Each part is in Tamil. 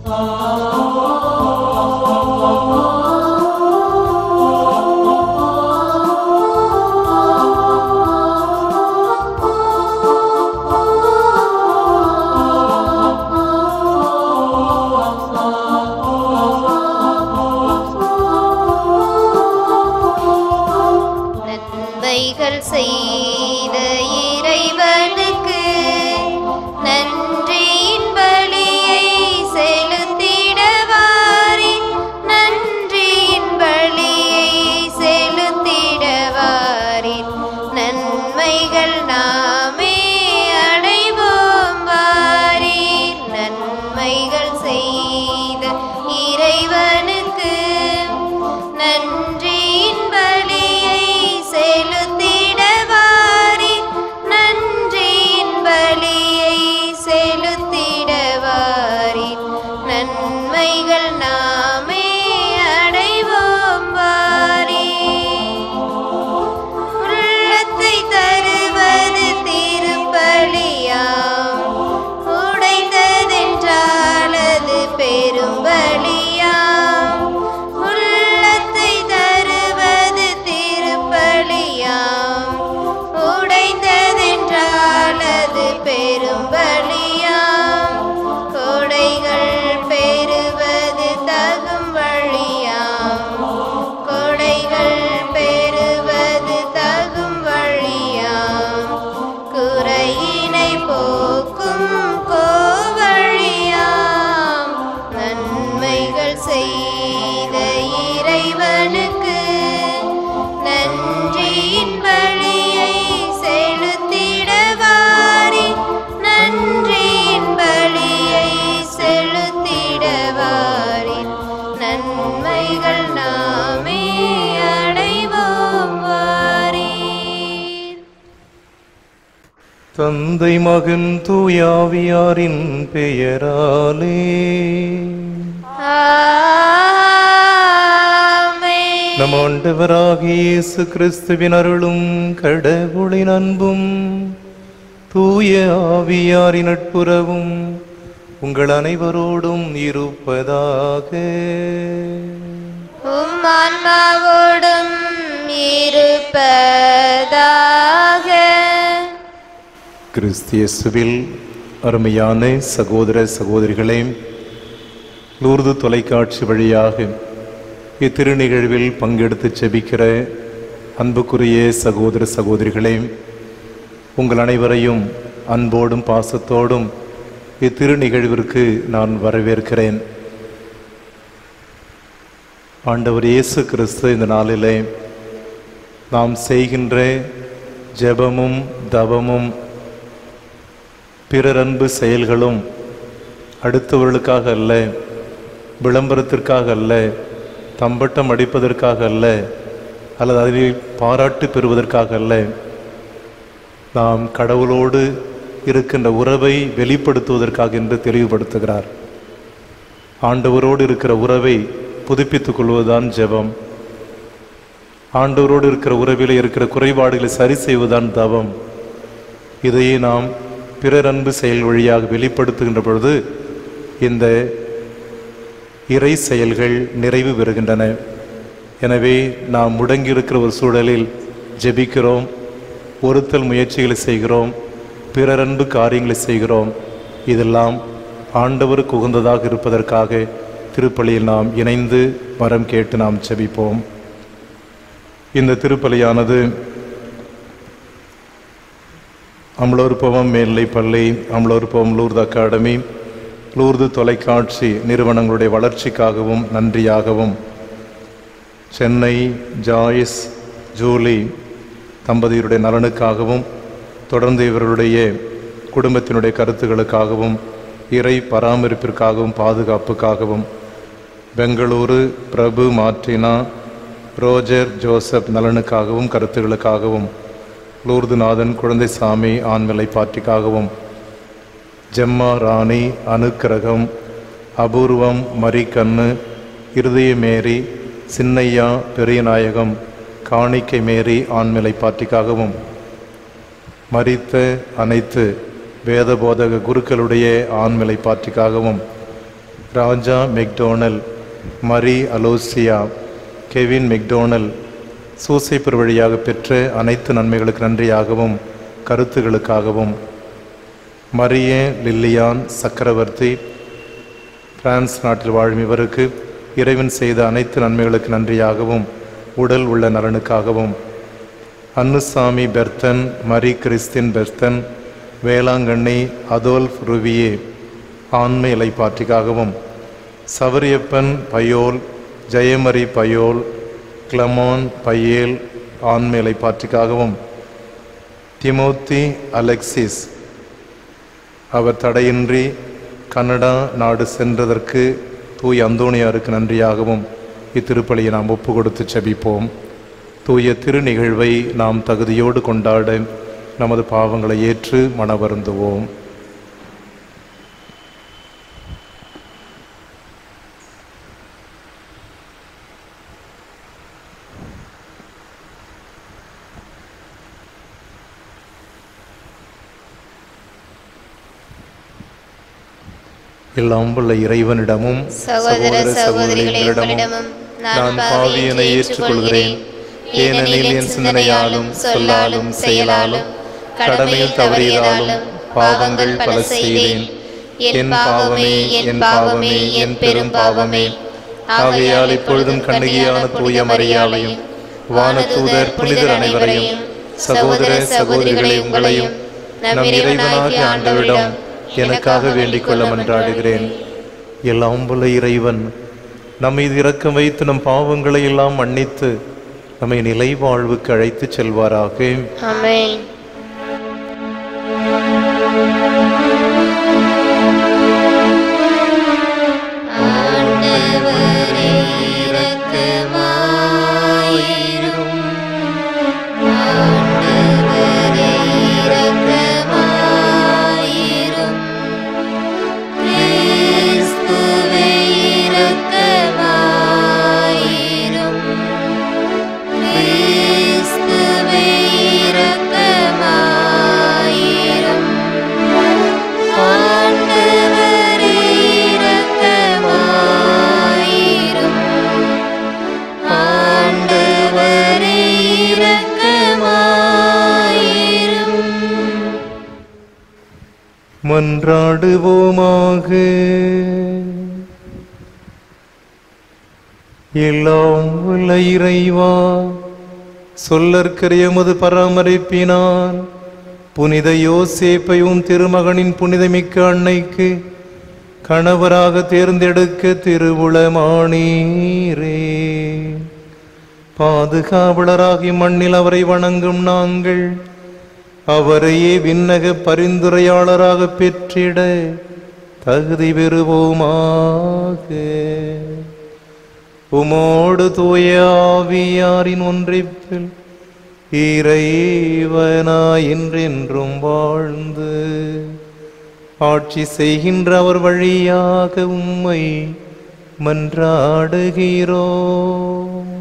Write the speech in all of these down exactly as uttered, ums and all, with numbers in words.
செய்த இறைவனுக்கு நன்றியின் பலியை செலுத்திடவாரின் நன்றியின் பலியை செலுத்திடவாரின் நன்மைகள் நாமே அடைவோம் வாரின் நன்மைகள் செய்த இறைவனுக்கு நன்றியின் பலியை செலுத்திடவாரின் நன்றியின் பலியை செலுத்திடவாரின் நன்மைகள் நாமே அடைவோம் வாரின் உள்ளத்தை தருவது திருப்பலியாம் உடைந்ததென்றால் அது பெரும்பலியாம் உள்ளத்தை தருவது திருப்பலியாம் உடைந்ததென்றால் அது பெரும்பலியாம் கொடைகள் பெறுவது தகும் வழியாம் கொடைகள் பெறுவது தகும் வழியாம் குறையினை போக்கும் கோவழியாம் நன்மைகள் செய்த இறைவனுக்கு நன்றியின் பலியை செலுத்திடவாரின் நன்றியின் பலியை செலுத்திடவாரின் நன்மைகள் நாமே அடைவோம் வாரீர். தந்தை மகன் தூயாவியாரின் பெயராலே ஆமென். நம் ஆண்டவராகிய இயேசு கிறிஸ்துவின் அருளும் கடவுளின் அன்பும் தூய ஆவியாரின் நட்புறவும் உங்கள் அனைவரோடும் இருப்பதாக. உம் ஆன்மாவோடும் இருப்பதாக. கிறிஸ்து இயேசுவில் அருமையான சகோதர சகோதரிகளே, லூர்து தொலைக்காட்சி வழியாக இத்திருநிகழ்வில் பங்கெடுத்து செபிக்கிற அன்புக்குரிய சகோதர சகோதரிகளே, உங்கள் அனைவரையும் அன்போடும் பாசத்தோடும் இத்திருநிகழ்விற்கு நான் வரவேற்கிறேன். ஆண்டவர் இயேசு கிறிஸ்து இந்த நாளிலே நாம் செய்கின்ற ஜெபமும் தவமும் பிறரன்பு செயல்களும் அடுத்தவர்களுக்காக அல்ல, விளம்பரத்திற்காக அல்ல, தம்பட்டம் அடிப்பதற்காக அல்ல, அல்லது அதை பாராட்டு பெறுவதற்காக அல்ல, நாம் கடவுளோடு இருக்கின்ற உறவை வெளிப்படுத்துவதற்காக என்று தெளிவுபடுத்துகிறார். ஆண்டவரோடு இருக்கிற உறவை புதுப்பித்துக் கொள்வதுதான் ஜெபம். ஆண்டவரோடு இருக்கிற உறவில் இருக்கிற குறைபாடுகளை சரி செய்வதுதான் தவம். இதையே நாம் பிறரன்பு செயல் வழியாக வெளிப்படுத்துகின்ற பொழுது இந்த இறை செயல்கள் நிறைவு பெறுகின்றன. எனவே நாம் முடங்கியிருக்கிற ஒரு சூழலில் ஜெபிக்கிறோம், ஒருத்தல் முயற்சிகளை செய்கிறோம், பிறரன்பு காரியங்களை செய்கிறோம். இதெல்லாம் ஆண்டவருக்கு உகந்ததாக இருப்பதற்காக திருப்பலியில் நாம் இணைந்து வரம் கேட்டு நாம் ஜெபிப்போம். இந்த திருப்பலியானது அமலோற்பவம் மேல்நிலை பள்ளி, அமலோற்பவம் லூர்து அகாடமி, லூர்து தொலைக்காட்சி நிறுவனங்களுடைய வளர்ச்சிக்காகவும் நன்றியாகவும், சென்னை ஜாய்ஸ் ஜூலி தம்பதியருடைய நலனுக்காகவும், தொடர்ந்து இவர்களுடைய குடும்பத்தினுடைய கருத்துக்களுக்காகவும், இறை பராமரிப்பிற்காகவும் பாதுகாப்புக்காகவும், Bengaluru Prabhu Martina Roger Joseph நலனுக்காகவும் கருத்துக்களுக்காகவும், லூர்துநாதன் குழந்தைசாமி ஆண்மலை பாட்டிக்காகவும், ஜெம்மா ராணி அனுக்கிரகம் அபூர்வம் மரிக்கண்ணு இருதய மேரி சின்னையா பெரியநாயகம் காணிக்கை மேரி ஆண்மலை பாட்டிக்காகவும், மரித்த அனைத்து வேதபோதக குருக்களுடைய ஆண்மலை பாட்டிக்காகவும், Raja McDonnell, Mary Aloysia, Kevin McDonnell சூசைப்பர் வழியாக பெற்ற அனைத்து நன்மைகளுக்கு நன்றியாகவும் கருத்துகளுக்காகவும், மரியே லில்லியான் சக்கரவர்த்தி பிரான்ஸ் நாட்டில் வாழும் இவருக்கு இறைவன் செய்த அனைத்து நன்மைகளுக்கு நன்றியாகவும் உடல் உள்ள நலனுக்காகவும், அன்னுசாமி பெர்த்தன், மரி கிறிஸ்டின் பெர்த்தன், வேளாங்கண்ணி அதோல்ஃப் ருவியே ஆண்மை இலைப்பாற்றிக்காகவும், சவரியப்பன் பயோல், ஜெயமரி பயோல், கிளமோன் பையேல் ஆண்மை இலைப்பாற்றிக்காகவும், திமோத்தி அலெக்சிஸ் அவர் தடையின்றி கனடா நாடு சென்றதற்கு தூய அந்தோணியாருக்கு நன்றியாகவும் இத்திருப்பலியை நாம் ஒப்பு கொடுத்து செபிப்போம். தூய திரு நிகழ்வை நாம் தகுதியோடு கொண்டாட நமது பாவங்களை ஏற்று மனவருந்துவோம். எல்லாம் உள்ள இறைவனிடமும் சகோதர சகோதரிகளிடமும் நான் பாவியனை ஏற்றுக்கொள்கிறேன். ஏனெனில் என் சிந்தனையாலும் சொல்லாலும் செயலாலும் கடமையில் தவறியதாலும் பாவங்கள் பல செய்தேன். என் பாவமே என் பாவமே என் பெரும் பாவமே. ஆகையால் இப்பொழுதும் கண்ணகியான தூய மரியாவையும் வானதூதர் புனிதர் அனைவரையும் சகோதர சகோதரிகளை உங்களையும் நம் இறைவனாகிய ஆண்டவரிடம் எனக்காக வேண்டிக் கொள்ள மன்றாடுகிறேன். எல்லாம் உள்ள இறைவன் நம்மை இரக்கம் வைத்து நம் பாவங்களை எல்லாம் மன்னித்து நம்மை நிலை வாழ்வுக்கு அழைத்து செல்வாராக. ஆமென். ஆண்டவரே இரக்கமாயிரும். ஆண்டவரே இரக்கமாயிரும். கிறிஸ்துவே இரக்கமாயிரும். கிறிஸ்துவே இரக்கமாயிரும். ஆண்டவரே இரக்கமாயிரும். ஆண்டவரே இரக்கமாயிரும். மன்றாடுவோமாக. எல்லாம் உள்ள இறைவா, சொல்லற்கரிய எமது பராமரிப்பினால் புனித யோசேப்பையும் திருமகனின் புனிதமிக்க அன்னைக்கு கணவராக தேர்ந்தெடுக்க திருவுளமானீரே. பாதுகாவலராகி மண்ணில் அவரை வணங்கும் நாங்கள் அவரையே விண்ணக பரிந்துரையாளராக பெற்றிட தகுதி பெறுவோமாக. உமோடு தூய ஆவியாரின் ஒன்றிப்பில் இறைவனாய் என்றென்றும் வாழ்ந்து ஆட்சி செய்கின்ற அவர் வழியாக உம்மை மன்றாடுகிறோம்.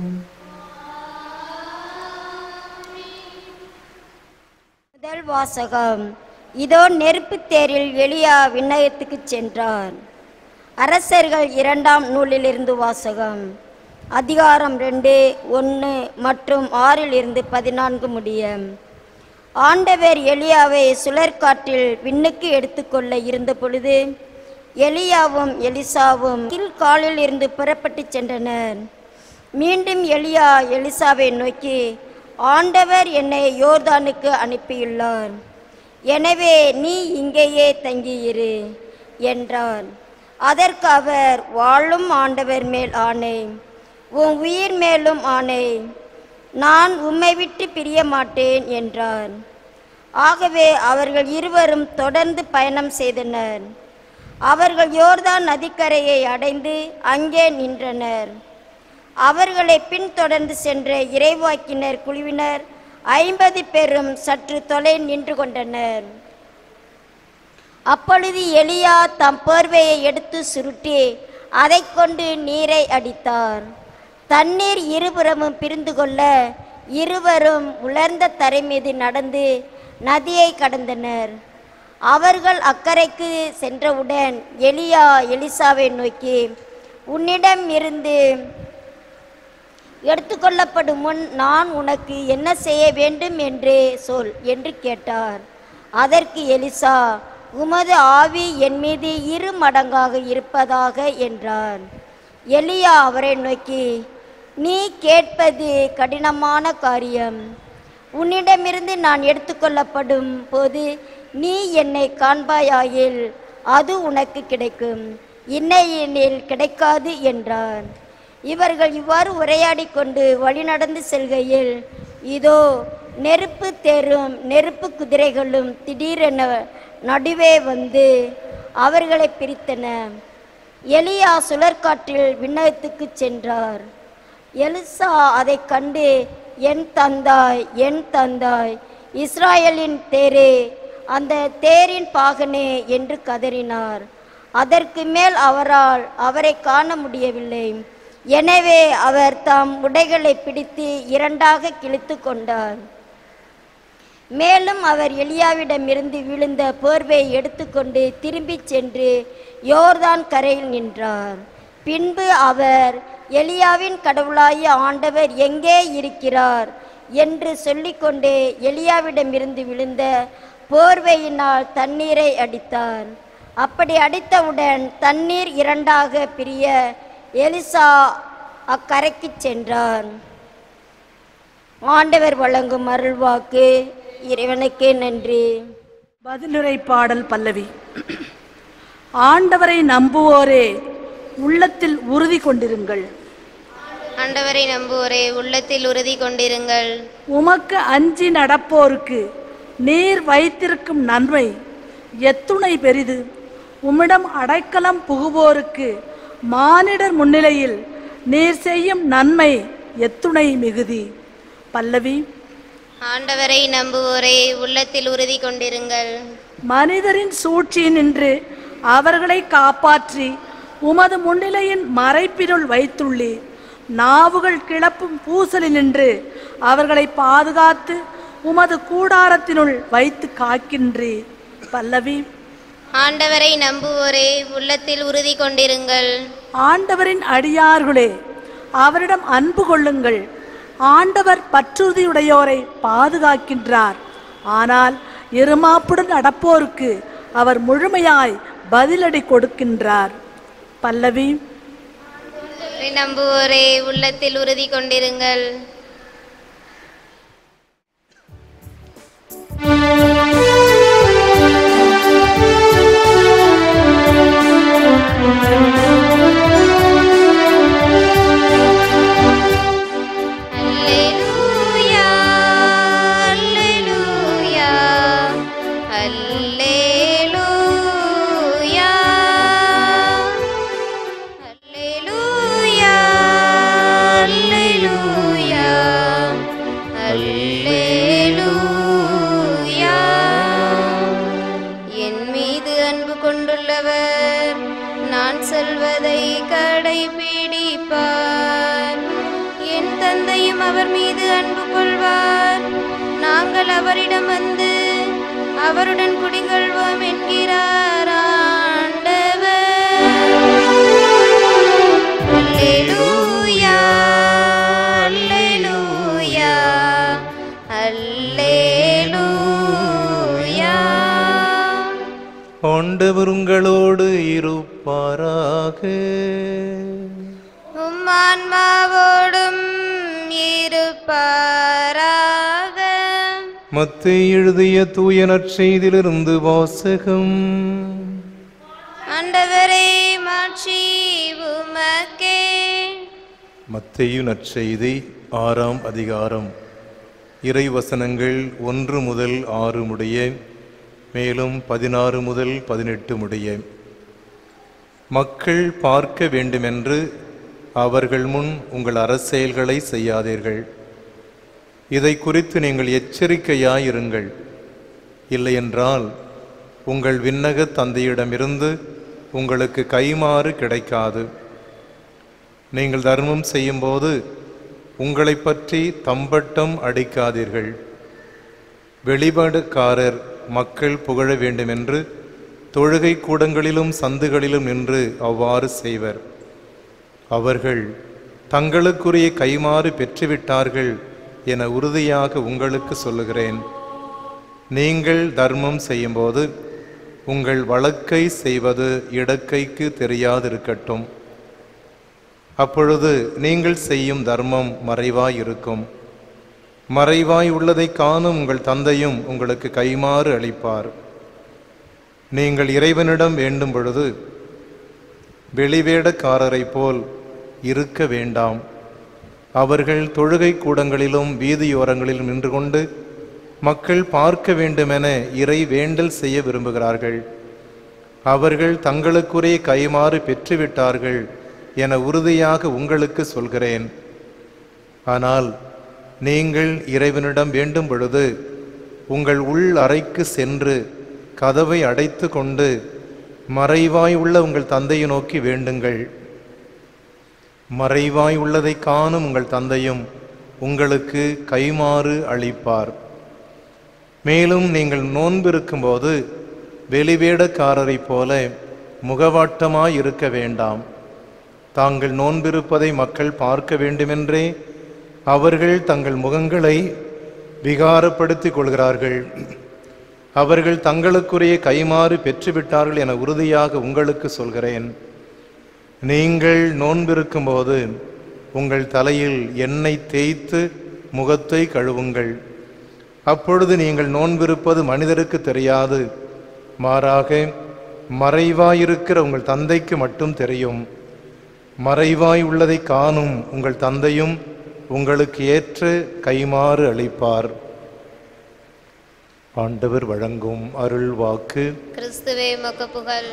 முதல் வாசகம். இதோ நெருப்பு தேரில் எலியா விண்ணகத்துக்கு சென்றார். அரசர்கள் இரண்டாம் நூலிலிருந்து வாசகம். அதிகாரம் ரெண்டு ஒன்று மற்றும் ஆறில் இருந்து பதினான்கு முடிய. ஆண்டவர் எலியாவை சுழற்காற்றில் விண்ணுக்கு எடுத்துக்கொள்ள இருந்த பொழுது எலியாவும் எலிசாவும் காலில் இருந்து புறப்பட்டு சென்றனர். மீண்டும் எலியா எலிசாவை நோக்கி, ஆண்டவர் என்னை யோர்தானுக்கு அனுப்பியுள்ளார், எனவே நீ இங்கேயே தங்கியிரு என்றார். அதற்கு அவர், வாழும் ஆண்டவர் மேல் ஆணை, உன் உயிர் மேலும் ஆணை, நான் உம்மை விட்டு பிரிய மாட்டேன் என்றார். ஆகவே அவர்கள் இருவரும் தொடர்ந்து பயணம் செய்தனர். அவர்கள் யோர்தான் நதிக்கரையை அடைந்து அங்கே நின்றனர். அவர்களை பின்தொடர்ந்து சென்ற இறைவாக்கினர் குழுவினர் ஐம்பது பேரும் சற்று தொலை நின்று கொண்டனர். அப்பொழுது எலியா தம் போர்வையை எடுத்து சுருட்டி அதை கொண்டு நீரை அடித்தார். தண்ணீர் இருபுறமும் பிரிந்து கொள்ள இருவரும் உலர்ந்த தரை மீது நடந்து நதியை கடந்தனர். அவர்கள் அக்கறைக்கு சென்றவுடன் எலியா எலிசாவை நோக்கி, உன்னிடம் இருந்து எடுத்துக்கொள்ளப்படும் முன் நான் உனக்கு என்ன செய்ய வேண்டும் என்று சொல் என்று கேட்டார். அதற்கு எலிசா, உமது ஆவி என் மீது இரு மடங்காக இருப்பதாக என்றார். எலியா அவரை நோக்கி, நீ கேட்பது கடினமான காரியம். உன்னிடமிருந்து நான் எடுத்துக்கொள்ளப்படும் போது நீ என்னை காண்பாயாயில் அது உனக்கு கிடைக்கும், இல்லையெனில் கிடைக்காது என்றார். இவர்கள் இவ்வாறு உரையாடி கொண்டு வழிநடந்து செல்கையில், இதோ நெருப்பு தேரும் நெருப்பு குதிரைகளும் திடீரென நடுவே வந்து அவர்களை பிரித்தன. எலியா சுழற்காற்றில் விண்ணகத்துக்கு சென்றார். எலிசா அதை கண்டு, என் தந்தாய் என் தந்தாய், இஸ்ராயலின் தேரே, அந்த தேரின் பாகனே என்று கதறினார். அதற்கு மேல் அவரால் அவரை காண முடியவில்லை. எனவே அவர் தாம் உடைகளை பிடித்து இரண்டாக கிழித்து கொண்டார். மேலும் அவர் எலியாவிடமிருந்து விழுந்த போர்வை எடுத்துக்கொண்டு திரும்பி சென்று யோர்தான் கரையில் நின்றார். பின்பு அவர், எலியாவின் கடவுளாகிய ஆண்டவர் எங்கே இருக்கிறார் என்று சொல்லிக்கொண்டே எலியாவிடமிருந்து விழுந்த போர்வையினால் தண்ணீரை அடித்தார். அப்படி அடித்தவுடன் தண்ணீர் இரண்டாக பிரிய எலிசா அக்கரைக்கு சென்றார். ஆண்டவர் வழங்கும் அருள்வாக்கு. இறைவனுக்கே நன்றி. பதிலுரை பாடல் பல்லவி. ஆண்டவரை நம்புவோரே உள்ளத்தில் உறுதி கொண்டிருங்கள். ஆண்டவரை நம்புவோரே உள்ளத்தில் உறுதி கொண்டிருங்கள். உமக்கு அஞ்சி நடப்போருக்கு நீர் வைத்திருக்கும் நன்மை எத்துணை பெரிது. உம்மிடம் அடைக்கலம் புகுவோருக்கு மானிடர் முன்னிலையில் நீர் செய்யும் நன்மை எத்துணை மிகுதி. பல்லவி. ஆண்டவரை நம்புவோரே உள்ளத்தில் உறுதி கொண்டிருங்கள். மனிதரின் சூழ்ச்சியினின்று அவர்களை காப்பாற்றி உமது முன்னிலையின் மறைப்பினுள் வைத்துள்ளி. நாவுகள் கிளப்பும் பூசலினின்று அவர்களை பாதுகாத்து உமது கூடாரத்தினுள் வைத்து காக்கின்றே. பல்லவி. ஆண்டவரை நம்புவோரே உள்ளத்தில் உறுதி கொண்டிருங்கள். ஆண்டவரின் அடியார்களே அவரிடம் அன்பு கொள்ளுங்கள். ஆண்டவர் பற்றுறுதியுடையோரை பாதுகாக்கின்றார். ஆனால் இருமாப்புடன் நடப்போருக்கு அவர் முழுமையாய் பதிலடி கொடுக்கின்றார். பல்லவி. நம்புவோரே உள்ளத்தில் உறுதி கொண்டிருங்கள். அவர் மீது அன்பு கொள்வார். நாங்கள் அவரிடம் வந்து அவருடன் குடிகொள்வோம் என்கிறார் ஆண்டவர். அல்லேலூயா, அல்லேலூயா, அல்லேலூயா. ஆண்டவர் உங்களோடு இருப்பாராக. உம்மான்மாவோடும் இருப்பாராக. மத்தேயு எழுதிய தூய நற்செய்தியிலிருந்து வாசகம். ஆண்டவரே மாட்சி உமக்கே. மத்தேயு நற்செய்தி ஆறாம் அதிகாரம் இறை வசனங்கள் ஒன்று முதல் ஆறு முடிய, மேலும் பதினாறு முதல் பதினெட்டு முடிய. மக்கள் பார்க்க வேண்டுமென்று அவர்கள் முன் உங்கள் அரசியல்களை செய்யாதீர்கள். இதை குறித்து நீங்கள் எச்சரிக்கையாயிருங்கள். இல்லையென்றால் உங்கள் விண்ணக தந்தையிடமிருந்து உங்களுக்கு கைமாறு கிடைக்காது. நீங்கள் தர்மம் செய்யும்போது உங்களை பற்றி தம்பட்டம் அடிக்காதீர்கள். வெளிப்பாடுக்காரர் மக்கள் புகழ வேண்டுமென்று தொழுகை கூடங்களிலும் சந்துகளிலும் நின்று அவ்வாறு செய்வர். அவர்கள் தங்களுக்குரிய கைமாறு பெற்றுவிட்டார்கள் என உறுதியாக உங்களுக்கு சொல்லுகிறேன். நீங்கள் தர்மம் செய்யும்போது உங்கள் வழக்கை செய்வது இடக்கைக்கு தெரியாதிருக்கட்டும். அப்பொழுது நீங்கள் செய்யும் தர்மம் மறைவாய் இருக்கும். மறைவாய் உள்ளதை காணும் உங்கள் தந்தையும் உங்களுக்கு கைமாறு அளிப்பார். நீங்கள் இறைவனிடம் வேண்டும் பொழுது வெளிவேடக்காரரை போல் இருக்க வேண்டாம். அவர்கள் தொழுகை கூடங்களிலும் வீதியோரங்களிலும் நின்று கொண்டு மக்கள் பார்க்க வேண்டுமென இறை வேண்டல் செய்ய விரும்புகிறார்கள். அவர்கள் தங்களுக்குரிய கைமாறு பெற்றுவிட்டார்கள் என உறுதியாக உங்களுக்கு சொல்கிறேன். ஆனால் நீங்கள் இறைவனிடம் வேண்டும் பொழுது உங்கள் உள் அறைக்கு சென்று கதவை அடைத்து கொண்டு மறைவாய் உள்ள உங்கள் தந்தையை நோக்கி வேண்டுங்கள். மறைவாய் உள்ளதை காணும் உங்கள் தந்தையும் உங்களுக்கு கைமாறு அளிப்பார். மேலும் நீங்கள் நோன்பிருக்கும்போது வெளிவேடக்காரரைப் போல முகவாட்டமாய் இருக்க வேண்டாம். தாங்கள் நோன்பிருப்பதை மக்கள் பார்க்க வேண்டுமென்றே அவர்கள் தங்கள் முகங்களை விகாரப்படுத்திக் கொள்கிறார்கள். அவர்கள் தங்களுக்குரிய கைமாறு பெற்றுவிட்டார்கள் என உறுதியாக உங்களுக்கு சொல்கிறேன். நீங்கள் நோன்பிருக்கும்போது உங்கள் தலையில் எண்ணெய் தேய்த்து முகத்தை கழுவுங்கள். அப்பொழுது நீங்கள் நோன்பிருப்பது மனிதருக்கு தெரியாது, மாறாக மறைவாயிருக்கிற உங்கள் தந்தைக்கு மட்டும் தெரியும். மறைவாய் உள்ளதை காணும் உங்கள் தந்தையும் உங்களுக்கு ஏற்ற கைமாறு அளிப்பார். ஆண்டவர் வழங்கும் அருள் வாக்கு. கிறிஸ்துவே உமக்கு புகழ்.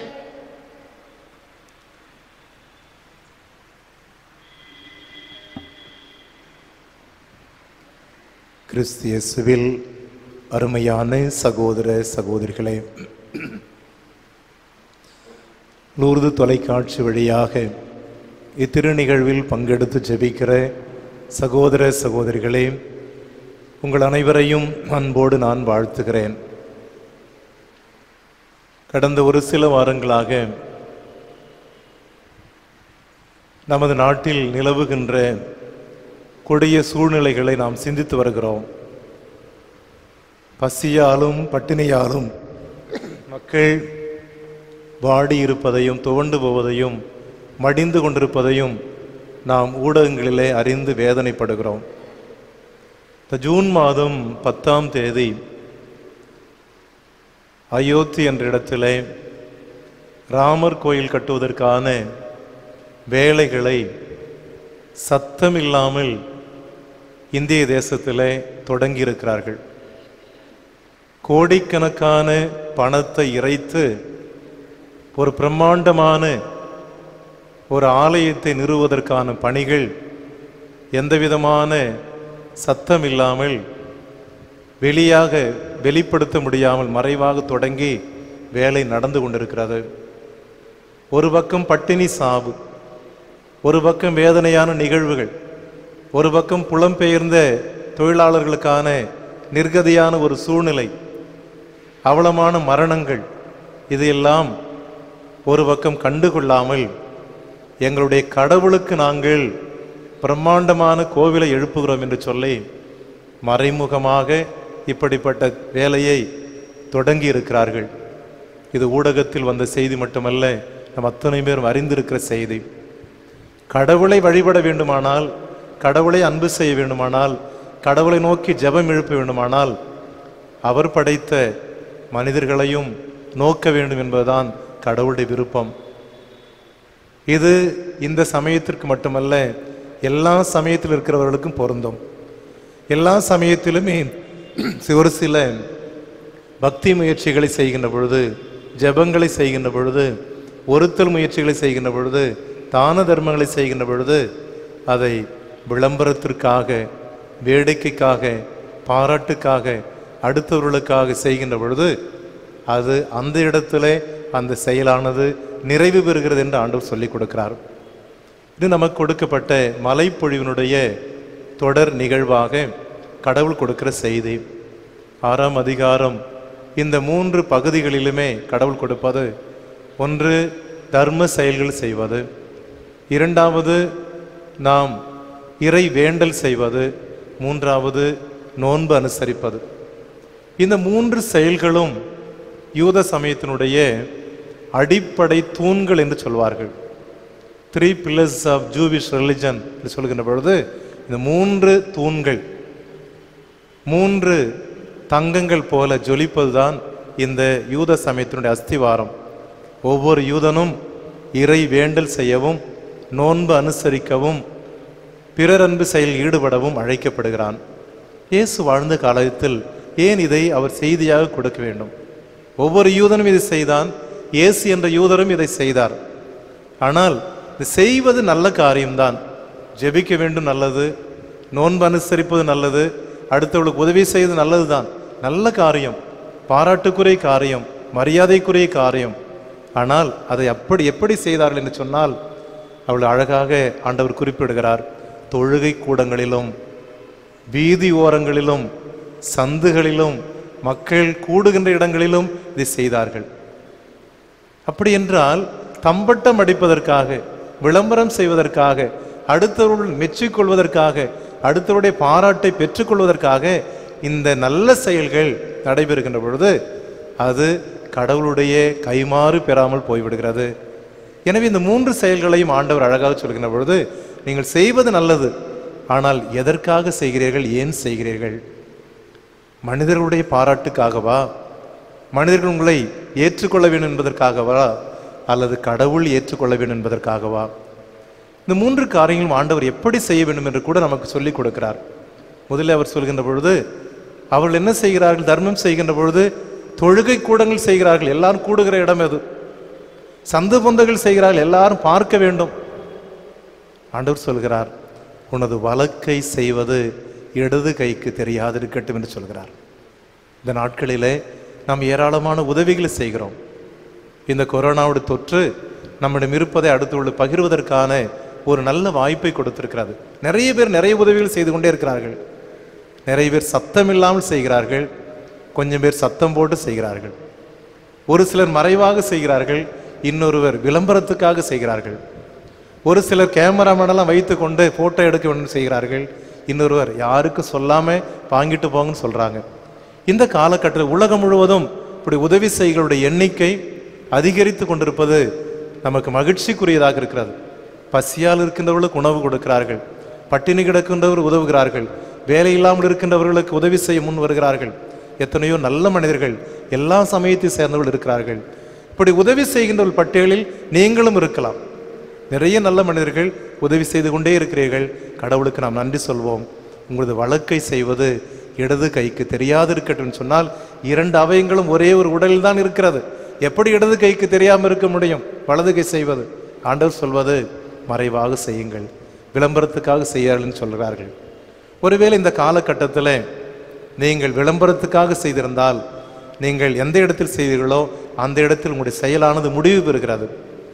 கிறிஸ்து இயேசுவில் அருமையான சகோதர சகோதரிகளே, லூர்து தொலைக்காட்சி வழியாக இத்திருநிகழ்வில் பங்கெடுத்து ஜெபிக்கிற சகோதர சகோதரிகளே, உங்கள் அனைவரையும் அன்போடு நான் வாழ்த்துகிறேன். கடந்த ஒரு சில வாரங்களாக நமது நாட்டில் நிலவுகின்ற கொடிய சூழ்நிலைகளை நாம் சிந்தித்து வருகிறோம். பசியாலும் பட்டினியாலும் மக்கள் வாடி இருப்பதையும் துவண்டு போவதையும் மடிந்து கொண்டிருப்பதையும் நாம் ஊடகங்களிலே அறிந்து வேதனைப்படுகிறோம். ஜூன் மாதம் பத்தாம் தேதி அயோத்தி என்ற இடத்திலே ராமர் கோயில் கட்டுவதற்கான வேலைகளை சத்தமில்லாமல் இந்திய தேசத்திலே தொடங்கி இருக்கிறார்கள். கோடிக்கணக்கான பணத்தை இறைத்து ஒரு பிரம்மாண்டமான ஒரு ஆலயத்தை நிறுவுவதற்கான பணிகள் எந்தவிதமான சத்தம் இல்லாமல் வெளியாக வெளிப்படுத்த முடியாமல் மறைவாக தொடங்கி வேலை நடந்து கொண்டிருக்கிறது. ஒரு பக்கம் பட்டினி சாவு, ஒரு பக்கம் வேதனையான நிகழ்வுகள், ஒரு பக்கம் புலம்பெயர்ந்த தொழிலாளர்களுக்கான நிர்கதியான ஒரு சூழ்நிலை, அவலமான மரணங்கள், இதையெல்லாம் ஒரு பக்கம் கண்டுகொள்ளாமல் எங்களுடைய கடவுளுக்கு நாங்கள் பிரம்மாண்டமான கோவிலை எழுப்புகிறோம் என்று சொல்லி மறைமுகமாக இப்படிப்பட்ட வேலையை தொடங்கி இருக்கிறார்கள். இது ஊடகத்தில் வந்த செய்தி மட்டுமல்ல, நம் அத்தனை பேரும் அறிந்திருக்கிற செய்தி. கடவுளை வழிபட வேண்டுமானால், கடவுளை அன்பு செய்ய வேண்டுமானால், கடவுளை நோக்கி ஜெபம் எழுப்ப வேண்டுமானால் அவர் படைத்த மனிதர்களையும் நோக்க வேண்டும் என்பதுதான் கடவுளுடைய விருப்பம். இது இந்த சமயத்திற்கு மட்டுமல்ல, எல்லா சமயத்தில் இருக்கிறவர்களுக்கும் பொருந்தும். எல்லா சமயத்திலுமே ஒரு சில பக்தி முயற்சிகளை செய்கின்ற பொழுது, ஜெபங்களை செய்கின்ற பொழுது, ஒருத்தல் முயற்சிகளை செய்கின்ற பொழுது, தான தர்மங்களை செய்கின்ற பொழுது அதை விளம்பரத்திற்காக, வேடிக்கைக்காக, பாராட்டுக்காக, அடுத்தவர்களுக்காக செய்கின்ற பொழுது அது அந்த இடத்துல அந்த செயலானது நிறைவு பெறுகிறது என்று ஆண்டவர் சொல்லிக் கொடுக்கிறார். இது நமக்கு கொடுக்கப்பட்ட மலைப்பொழிவினுடைய தொடர் நிகழ்வாக கடவுள் கொடுக்கிற செய்தி. ஆறாம் அதிகாரம் இந்த மூன்று பகுதிகளிலுமே கடவுள் கொடுப்பது ஒன்று தர்ம செயல்கள் செய்வது, இரண்டாவது நாம் இறை வேண்டல் செய்வது, மூன்றாவது நோன்பு அனுசரிப்பது. இந்த மூன்று செயல்களும் யூத சமயத்தினுடைய அடிப்படை தூண்கள் என்று சொல்வார்கள். Three pillars of Jewish religion என்று சொல்கின்ற பொழுது இந்த மூன்று தூண்கள் மூன்று தங்கங்கள் போல ஜொலிப்பதுதான் இந்த யூத சமயத்தினுடைய அஸ்திவாரம். ஒவ்வொரு யூதனும் இறை வேண்டல் செய்யவும், நோன்பு அனுசரிக்கவும், பிறர் அன்பு செயலில் ஈடுபடவும் அழைக்கப்படுகிறான். இயேசு வாழ்ந்த காலத்தில் ஏன் இதை அவர் செய்தியாக கொடுக்க வேண்டும்? ஒவ்வொரு யூதனும் இதை செய்தான், இயேசு என்ற யூதரும் இதை செய்தார். ஆனால் இது செய்வது நல்ல காரியம்தான். ஜெபிக்க வேண்டும் நல்லது, நோன்பு அனுசரிப்பது நல்லது, அடுத்தவர்களுக்கு உதவி செய்வது நல்லது தான், நல்ல காரியம், பாராட்டுக்குரிய காரியம், மரியாதைக்குரிய காரியம். ஆனால் அதை அப்படி எப்படி செய்தார்கள் என்று சொன்னால் அவள் அழகாக ஆண்டவர் குறிப்பிடுகிறார். தொழுகை கூடங்களிலும், வீதி ஓரங்களிலும், சந்துகளிலும், மக்கள் கூடுகின்ற இடங்களிலும் இதை செய்தார்கள். அப்படி என்றால் தம்பட்டம் அடிப்பதற்காக, விளம்பரம் செய்வதற்காக, அடுத்தவர்கள் மெச்சிக்கொள்வதற்காக, அடுத்தவருடைய பாராட்டை பெற்றுக்கொள்வதற்காக இந்த நல்ல செயல்கள் நடைபெறுகின்ற பொழுது அது கடவுளுடைய கைமாறு பெறாமல் போய்விடுகிறது. எனவே இந்த மூன்று செயல்களையும் ஆண்டவர் அழகாக சொல்கின்ற பொழுது நீங்கள் செய்வது நல்லது, ஆனால் எதற்காக செய்கிறீர்கள், ஏன் செய்கிறீர்கள்? மனிதர்களுடைய பாராட்டுக்காகவா, மனிதர்கள் உங்களை ஏற்றுக்கொள்ள வேண்டும் என்பதற்காகவா, அல்லது கடவுள் ஏற்றுக்கொள்ள வேண்டும் என்பதற்காகவா? இந்த மூன்று காரியங்களும் ஆண்டவர் எப்படி செய்ய வேண்டும் என்று கூட நமக்கு சொல்லிக் கொடுக்கிறார். முதலில் அவர் சொல்கின்ற பொழுது அவர்கள் என்ன செய்கிறார்கள்? தர்மம் செய்கின்ற பொழுது தொழுகை கூடங்கள் செய்கிறார்கள், எல்லாரும் கூடுகிற இடம் எது? சந்து பொந்தகள் செய்கிறார்கள், எல்லாரும் பார்க்க வேண்டும். ஆண்டவர் சொல்கிறார், உனது வலக்கை செய்வது இடது கைக்கு தெரியாதிருக்கட்டும் என்று சொல்கிறார். இந்த நாட்களிலே நாம் ஏராளமான உதவிகளை செய்கிறோம். இந்த கொரோனாவுடைய தொற்று நம்மிடம் இருப்பதை அடுத்து பகிர்வதற்கான ஒரு நல்ல வாய்ப்பை கொடுத்திருக்கிறது. நிறைய பேர் நிறைய உதவிகள் செய்து கொண்டே இருக்கிறார்கள். நிறைய பேர் சத்தம் இல்லாமல் செய்கிறார்கள், கொஞ்சம் பேர் சத்தம் போட்டு செய்கிறார்கள். ஒரு சிலர் மறைவாக செய்கிறார்கள், இன்னொருவர் விளம்பரத்துக்காக செய்கிறார்கள். ஒரு சிலர் கேமராமேனெல்லாம் வைத்து கொண்டு போட்டோ எடுக்க வேண்டும் செய்கிறார்கள், இன்னொருவர் யாருக்கும் சொல்லாமல் வாங்கிட்டு போங்கன்னு சொல்கிறாங்க. இந்த காலகட்டத்தில் உலகம் முழுவதும் இப்படி உதவி செய்களுடைய எண்ணிக்கை அதிகரித்து கொண்டிருப்பது நமக்கு மகிழ்ச்சிக்குரியதாக இருக்கிறது. பசியால் இருக்கின்றவர்களுக்கு உணவு கொடுக்கிறார்கள், பட்டினி கிடக்கின்றவர் உதவுகிறார்கள், வேலை இல்லாமல் இருக்கின்றவர்களுக்கு உதவி செய்ய முன் வருகிறார்கள். எத்தனையோ நல்ல மனிதர்கள் எல்லா சமயத்தை சேர்ந்தவர்கள் இருக்கிறார்கள். இப்படி உதவி செய்கின்றவர்கள் பட்டியலில் நீங்களும் இருக்கலாம். நிறைய நல்ல மனிதர்கள் உதவி செய்து கொண்டே இருக்கிறீர்கள். கடவுளுக்கு நாம் நன்றி சொல்வோம். உங்களது வழக்கை செய்வது இடது கைக்கு தெரியாது இருக்கட்டும் சொன்னால் இரண்டு அவயங்களும் ஒரே ஒரு உடலில் தான் இருக்கிறது. எப்படி இடது கைக்கு தெரியாமல் இருக்க முடியும்? வலது கை செய்வது. ஆண்டவர் சொல்வது மறைவாக செய்யுங்கள், விளம்பரத்துக்காக செய்யாருன்னு சொல்கிறார்கள். ஒருவேளை இந்த காலகட்டத்தில் நீங்கள் விளம்பரத்துக்காக செய்திருந்தால், நீங்கள் எந்த இடத்தில் செய்தீர்களோ அந்த இடத்தில் உங்களுடைய செயலானது முடிவு பெறுகிறது.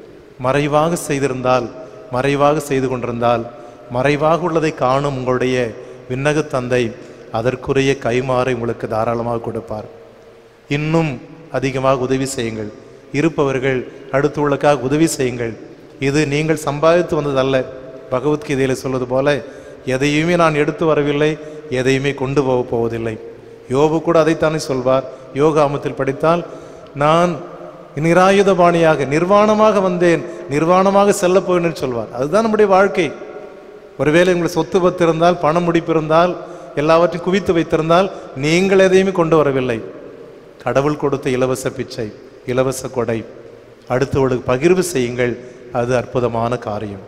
மறைவாக செய்திருந்தால், மறைவாக செய்து கொண்டிருந்தால், மறைவாக உள்ளதை காணும் உங்களுடைய விண்ணக தந்தை அதற்குரிய கைமாறை உங்களுக்கு தாராளமாக கொடுப்பார். இன்னும் அதிகமாக உதவி செய்யுங்கள். இருப்பவர்கள் அடுத்துள்ளக்காக உதவி செய்யுங்கள். இது நீங்கள் சம்பாதித்து வந்ததல்ல. பகவத்கீதையில் சொல்வது போல எதையுமே நான் எடுத்து வரவில்லை, எதையுமே கொண்டு போக போவதில்லை. யோபு கூட அதைத்தானே சொல்வார். யோகாமத்தில் படித்தால், நான் நிராயுதபாணியாக நிர்வாணமாக வந்தேன், நிர்வாணமாக செல்ல போவேன் சொல்வார். அதுதான் நம்முடைய வாழ்க்கை. ஒருவேளை உங்களை சொத்து பத்து இருந்தால், பணம் முடிப்பு இருந்தால், எல்லாவற்றையும் குவித்து வைத்திருந்தால் நீங்கள் எதையுமே கொண்டு வரவில்லை. கடவுள் கொடுத்த இலவச பிச்சை, இலவச கொடை அடுத்தவர்களுக்கு பகிர்வு செய்யுங்கள். அது அற்புதமான காரியம்.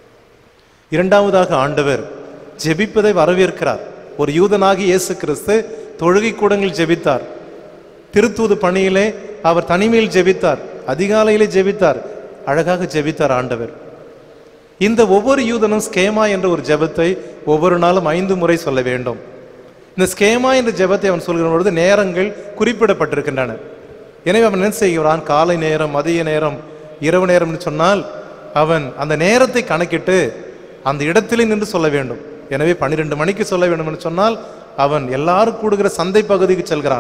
இரண்டாவதாக ஆண்டவர் ஜெபிப்பதை வரவேற்கிறார். ஒரு யூதனாகி இயேசு கிறிஸ்து தொழுகை கூடங்களில் ஜெபித்தார். திருத்தூது பணியிலே அவர் தனிமையில் ஜெபித்தார், அதிகாலையிலே ஜெபித்தார், அழகாக ஜெபித்தார் ஆண்டவர். இந்த ஒவ்வொரு யூதனும் ஸ்கேமா என்ற ஒரு ஜெபத்தை ஒவ்வொரு நாளும் ஐந்து முறை சொல்ல வேண்டும். இந்த ஸ்கேமா என்ற ஜெபத்தை அவன் சொல்கிற பொழுது நேரங்கள் குறிப்பிடப்பட்டிருக்கின்றன. எனவே அவன் என்ன செய்கிறான்? காலை நேரம், மதிய நேரம், இரவு நேரம் என்று சொன்னால் அவன் அந்த நேரத்தை கணக்கிட்டு அந்த இடத்திலே நின்று சொல்ல வேண்டும். எனவே பன்னிரெண்டு மணிக்கு சொல்ல வேண்டும் என்று சொன்னால் அவன் எல்லாரும் கூடுகிற சந்தை பகுதிக்கு செல்கிறான்.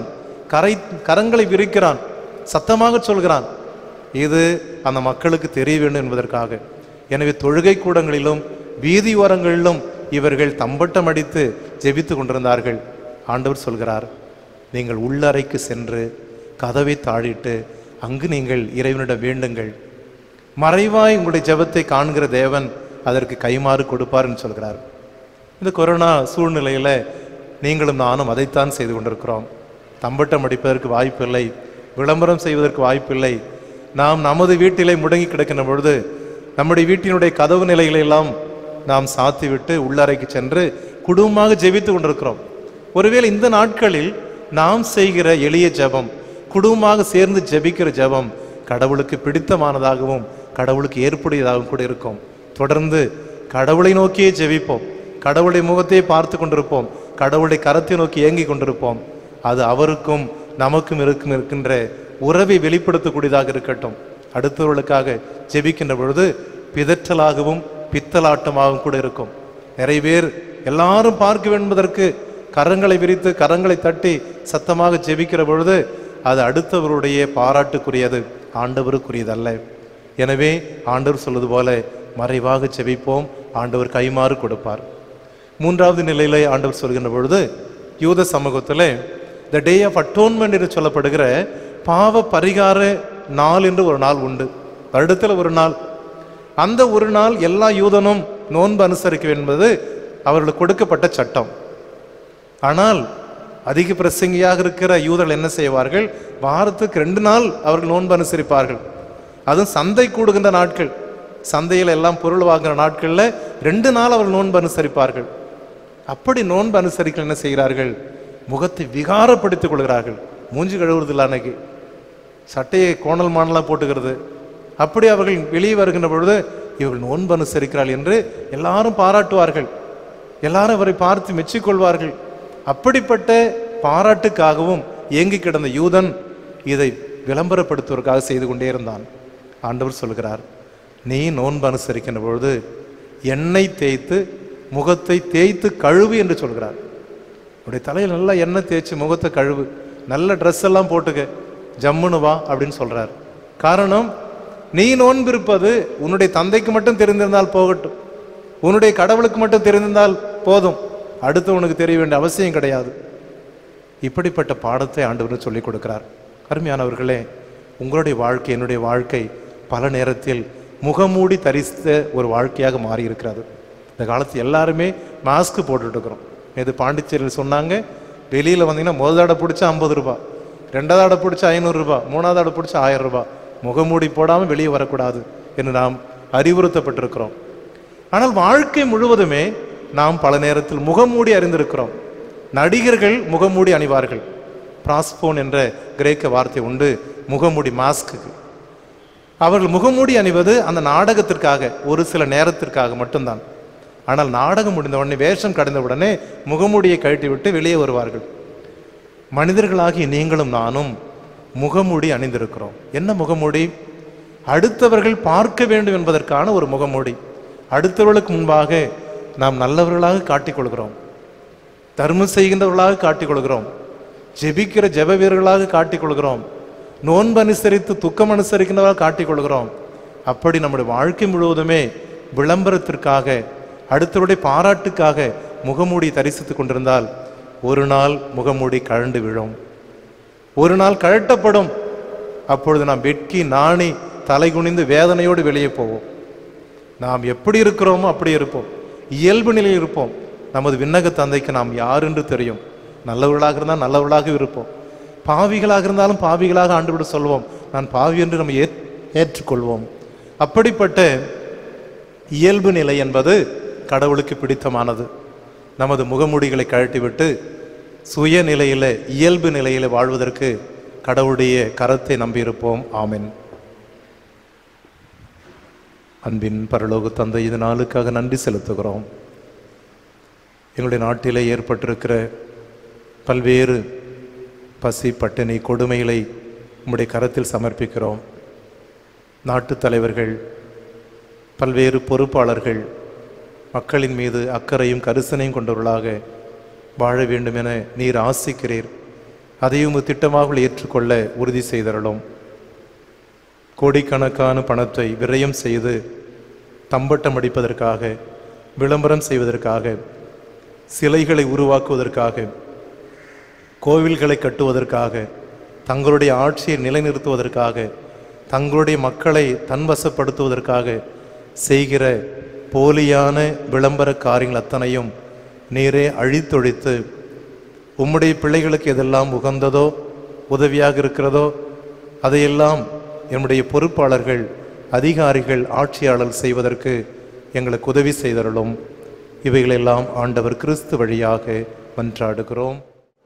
கரை கரங்களை விரிக்கிறான், சத்தமாக சொல்கிறான். இது அந்த மக்களுக்கு தெரிய வேண்டும் என்பதற்காக. எனவே தொழுகை கூடங்களிலும் வீதி ஓரங்களிலும் இவர்கள் தம்பட்டம் அடித்து ஜெபித்து கொண்டிருந்தார்கள். ஆண்டவர் சொல்கிறார், நீங்கள் உள்ளறைக்கு சென்று கதவை தாழிட்டு அங்கு நீங்கள் இறைவனிடம் வேண்டுங்கள். மறைவாய் உங்களுடைய ஜெபத்தை காண்கிற தேவன் அதற்கு கைமாறு கொடுப்பார் என்று சொல்கிறார். இந்த கொரோனா சூழ்நிலையில் நீங்களும் நானும் அதைத்தான் செய்து கொண்டிருக்கிறோம். தம்பட்டம் அடிப்பதற்கு வாய்ப்பில்லை, விளம்பரம் செய்வதற்கு வாய்ப்பில்லை. நாம் நமது வீட்டிலே முடங்கி கிடக்கின்ற பொழுது நம்முடைய வீட்டினுடைய கதவு நிலைகளெல்லாம் நாம் சாத்திவிட்டு உள்ளறைக்கு சென்று குடும்பமாக ஜெபித்து கொண்டிருக்கிறோம். ஒருவேளை இந்த நாட்களில் நாம் செய்கிற எளிய ஜெபம், குடும்பமாக சேர்ந்து ஜெபிக்கிற ஜெபம் கடவுளுக்கு பிடித்தமானதாகவும் கடவுளுக்கு ஏற்புடையதாகவும் கூட இருக்கும். தொடர்ந்து கடவுளை நோக்கியே ஜெபிப்போம், கடவுளுடைய முகத்தையே பார்த்து கொண்டிருப்போம், கடவுளுடைய கரத்தை நோக்கி ஏங்கி கொண்டிருப்போம். அது அவருக்கும் நமக்கும் இருக்கும் இருக்கின்ற உறவை வெளிப்படுத்தக்கூடியதாக இருக்கட்டும். அடுத்தவர்களுக்காக ஜெபிக்கின்ற பொழுது பிதற்றலாகவும் பித்தலாட்டமாகவும் கூட இருக்கும். நிறைய பேர் எல்லாரும் பார்க்க என்பதற்கு கரங்களை விரித்து கரங்களை தட்டி சத்தமாக ஜெபிக்கிற பொழுது அது அடுத்தவருடைய பாராட்டுக்குரியது, ஆண்டவருக்குரியதல்ல. எனவே ஆண்டவர் சொல்வது போல மறைவாக ஜெபிப்போம், ஆண்டவர் கைமாறு கொடுப்பார். மூன்றாவது நிலையிலே ஆண்டவர் சொல்கின்ற பொழுது யூத சமூகத்தில் த டே ஆஃப் அட்டோன்மெண்ட் என்று சொல்லப்படுகிற பாவ பரிகார நாள் என்று ஒரு நாள் உண்டு. வருடத்தில் ஒரு நாள். அந்த ஒரு நாள் எல்லா யூதனும் நோன்பு அனுசரிக்க என்பது அவர்களுக்கு கொடுக்கப்பட்ட சட்டம். ஆனால் அதிக பிரசங்கியாக இருக்கிற யூதர்கள் என்ன செய்வார்கள், வாரத்துக்கு ரெண்டு நாள் அவர்கள் நோன்பு அனுசரிப்பார்கள். அதுவும் சந்தை கூடுகின்ற நாட்கள், சந்தையில் எல்லாம் பொருள் வாங்குகிற நாட்களில் ரெண்டு நாள் அவர்கள் நோன்பு அனுசரிப்பார்கள். அப்படி நோன்பு அனுசரிக்க என்ன செய்கிறார்கள், முகத்தை விகாரப்படுத்திக் கொள்கிறார்கள். மூஞ்சி கழுவுறதில்ல, அன்னைக்கு சட்டையை கோணல் மானலாம் போட்டுக்கிறது. அப்படி அவர்கள் வெளியே வருகின்ற பொழுது இவர்கள் நோன்பு அனுசரிக்கிறார்கள் என்று எல்லாரும் பாராட்டுவார்கள், எல்லாரும் அவரை பார்த்து மெச்சிக்கொள்வார்கள். அப்படிப்பட்ட பாராட்டுக்காகவும் ஏங்கி கிடந்த யூதன் இதை விளம்பரப்படுத்துவதற்காக செய்து கொண்டே இருந்தான். ஆண்டவர் சொல்கிறார், நீ நோன்பு அனுசரிக்கின்ற பொழுது எண்ணெய் தேய்த்து முகத்தை தேய்த்து கழுவு என்று சொல்கிறார். உடைய தலையில் நல்லா எண்ணெய் தேய்ச்சி முகத்தை கழுவு, நல்ல ட்ரெஸ் எல்லாம் போட்டுக்க, ஜம்முன்னு வா அப்படின்னு சொல்றார். காரணம், நீ நோன்பு இருப்பது உன்னுடைய தந்தைக்கு மட்டும் தெரிந்திருந்தால் போகட்டும், உன்னுடைய கடவுளுக்கு மட்டும் தெரிந்திருந்தால் போதும், அடுத்தவனுக்கு தெரிய வேண்டிய அவசியம் கிடையாது. இப்படிப்பட்ட பாடத்தை ஆண்டவர் சொல்லிக் கொடுக்கிறார். அருமையானவர்களே, உங்களுடைய வாழ்க்கை என்னுடைய வாழ்க்கை பல நேரத்தில் முகமூடி தரித்த ஒரு வாழ்க்கையாக மாறி இருக்கிறது. இந்த காலத்து எல்லாருமே மாஸ்க் போட்டுட்டு இருக்கிறோம். இது பாண்டிச்சேரியில் சொன்னாங்க, வெளியில் வந்தீங்கன்னா முதல் ஆடை பிடிச்சா ஐம்பது ரூபா, ரெண்டாவது ஆடை பிடிச்சா ஐநூறு ரூபாய், மூணாவது ஆடை பிடிச்சா ஆயிரம் ரூபாய், முகமூடி போடாமல் வெளியே வரக்கூடாது என்று நாம் அறிவுறுத்தப்பட்டிருக்கிறோம். ஆனால் வாழ்க்கை முழுவதுமே நாம் பல நேரத்தில் முகமூடி அறிந்திருக்கிறோம். நடிகர்கள் முகமூடி அணிவார்கள். பிராஸ்போன் என்ற கிரேக்க வார்த்தை உண்டு முகமூடி, மாஸ்க்கு. அவர்கள் முகமூடி அணிவது அந்த நாடகத்திற்காக, ஒரு சில நேரத்திற்காக மட்டும்தான். ஆனால் நாடகம் முடிந்த உடனே, வேஷம் கடந்த உடனே முகமூடியை கழட்டி விட்டு வெளியே வருவார்கள். மனிதர்களாகி நீங்களும் நானும் முகமூடி அணிந்திருக்கிறோம். என்ன முகமூடி? அடுத்தவர்கள் பார்க்க வேண்டும் என்பதற்கான ஒரு முகமூடி. அடுத்தவர்களுக்கு முன்பாக நாம் நல்லவர்களாக காட்டிக்கொள்கிறோம், தர்மம் செய்கின்றவர்களாக காட்டிக்கொள்கிறோம், ஜெபிக்கிற ஜெப வீரர்களாக காட்டிக்கொள்கிறோம், நோன்பு அனுசரித்து துக்கம் அனுசரிக்கின்றவர்களாக காட்டிக்கொள்கிறோம். அப்படி நம்முடைய வாழ்க்கை முழுவதுமே விளம்பரத்திற்காக, அடுத்தவருடைய பாராட்டுக்காக முகமூடி தரிசித்து கொண்டிருந்தால் ஒரு நாள் முகமூடி கழண்டு விழும், ஒரு நாள் கழட்டப்படும். அப்பொழுது நாம் வெட்கி நாணி தலை குனிந்து வேதனையோடு வெளியே போவோம். நாம் எப்படி இருக்கிறோமோ அப்படி இருப்போம், இயல்பு நிலையில் இருப்போம். நமது விண்ணக தந்தைக்கு நாம் யார் என்று தெரியும். நல்லவர்களாக இருந்தால் நல்லவர்களாக இருப்போம், பாவிகளாக இருந்தாலும் பாவிகளாக ஆண்டுவிட சொல்வோம், நான் பாவி என்று நம்ம ஏ ஏற்றுக்கொள்வோம். அப்படிப்பட்ட இயல்பு நிலை என்பது கடவுளுக்கு பிடித்தமானது. நமது முகமூடிகளை கழட்டிவிட்டு சுய நிலையில, இயல்பு நிலையில வாழ்வதற்கு கடவுளுடைய கரத்தை நம்பியிருப்போம். ஆமென். அன்பின் பரலோக தந்தை, இந்த நாளுக்காக நன்றி செலுத்துகிறோம். எங்களுடைய நாட்டிலே ஏற்பட்டிருக்கிற பல்வேறு பசி, பட்டினி, கொடுமைகளை உம்முடைய கரத்தில் சமர்ப்பிக்கிறோம். நாட்டு தலைவர்கள், பல்வேறு பொறுப்பாளர்கள் மக்களின் மீது அக்கறையும் கரிசனையும் கொண்டவர்களாக வாழ வேண்டும் என நீர் ஆசிக்கிறீர். அதையும் திட்டமாக ஏற்றுக்கொள்ள உறுதி செய்தரலும். கோடிக்கணக்கான பணத்தை விரயம் செய்து தம்பட்டம் அடிப்பதற்காக, விளம்பரம் செய்வதற்காக, சிலைகளை உருவாக்குவதற்காக, கோவில்களை கட்டுவதற்காக, தங்களுடைய ஆட்சியை நிலைநிறுத்துவதற்காக, தங்களுடைய மக்களை தன்வசப்படுத்துவதற்காக செய்கிற போலியான விளம்பர காரியங்கள் அத்தனையும் நீரே அழித்தொழித்து உம்முடைய பிள்ளைகளுக்கு எதெல்லாம் உகந்ததோ உதவியாக இருக்கிறதோ அதையெல்லாம் என்னுடைய பொறுப்பாளர்கள், அதிகாரிகள், ஆட்சியாளர் செய்வதற்கு எங்களுக்கு உதவி செய்தருளும். இவைகளெல்லாம் ஆண்டவர் கிறிஸ்து வழியாக மன்றாடுகிறோம்.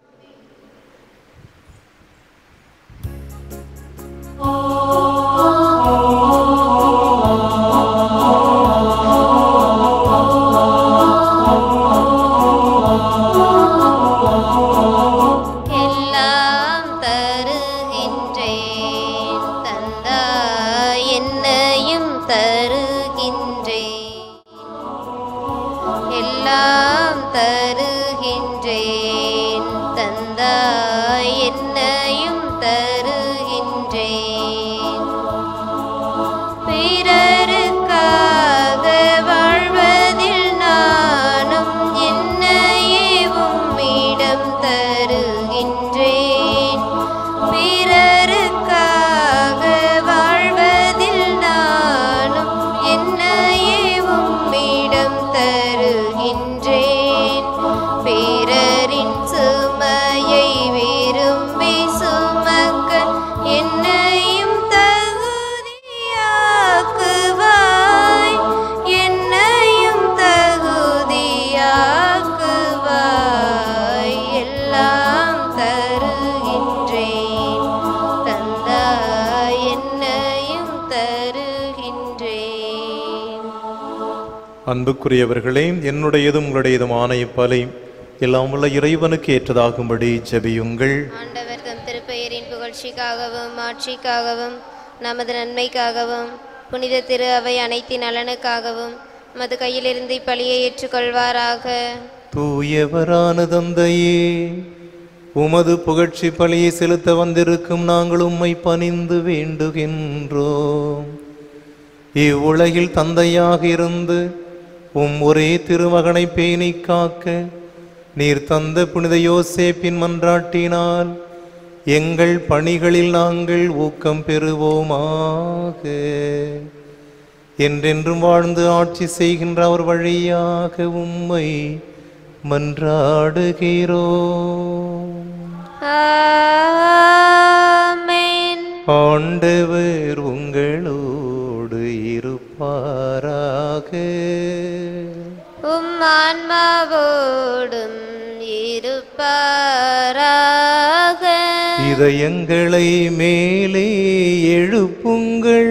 அன்புக்குரியவர்களே, என்னுடையதும் உங்களுடையதுமான இப்பலை எல்லாம் உள்ள இறைவனுக்கு ஏற்றதாகும்படி ஜெபியுங்கள். ஆண்டவர் தம் திருப்பெயரின் புகழ்ச்சிக்காகவும் ஆட்சிக்காகவும் நமது நன்மைக்காகவும் புனித திரு அவை அனைத்தின் நலனுக்காகவும் மது கையிலிருந்து இப்பலியை ஏற்றுக்கொள்வாராக. தூயவரான தந்தையே, உமது புகழ்ச்சி பலியை செலுத்த வந்திருக்கும் நாங்கள் உம்மை பணிந்து வேண்டுகின்றோம். இவ்வுலகில் தந்தையாக இருந்து உம் ஒரே திருமகனை பேணி காக்க நீர் தந்த புனித யோசேப்பின் மன்றாட்டினால் எங்கள் பணிகளில் நாங்கள் ஊக்கம் பெறுவோமாக. என்றென்றும் வாழ்ந்து ஆட்சி செய்கின்ற அவர் வழியாக உம்மை மன்றாடுகிறோம். ஆமென். ஆண்டவர் உங்களோடு இருப்பாராக. உம் ஆன்மாவோடும் இருப்பாராக. இதயங்களை மேலே எழுப்புங்கள்.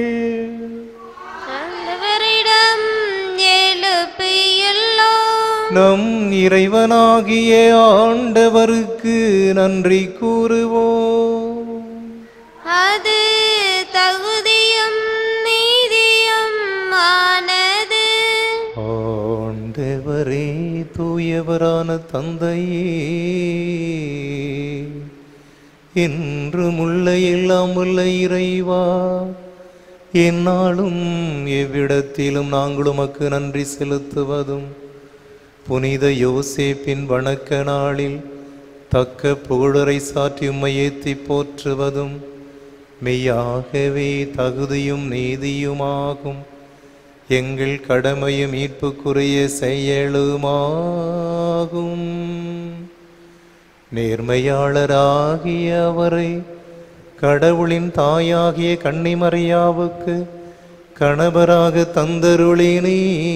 ஆண்டவரிடம் எழுப்பியுள்ளோம். நம் இறைவனாகிய ஆண்டவருக்கு நன்றி கூறுவோம். அது தகுதியும் நீதியும் ஆனது. ஆண்டவரே, தூயவரான தந்தையே, என்றும் உள்ள எல்லாம் உள்ள இறைவா, எந்நாளும் எவ்விடத்திலும் நாங்கள் உமக்கு நன்றி செலுத்துவதும் புனித யோசேப்பின் வணக்க நாளில் தக்க புகழரை சாற்றி உம்மை ஏத்தி போற்றுவதும் மெய்யாகவே தகுதியும் நீதியுமாகும். எங்கள் கடமையும் மீட்புக்குரிய செயலுமாகும். நேர்மையாளராகிய அவரை கடவுளின் தாயாகிய கன்னிமரியாவுக்கு கணவராக தந்தருளினே.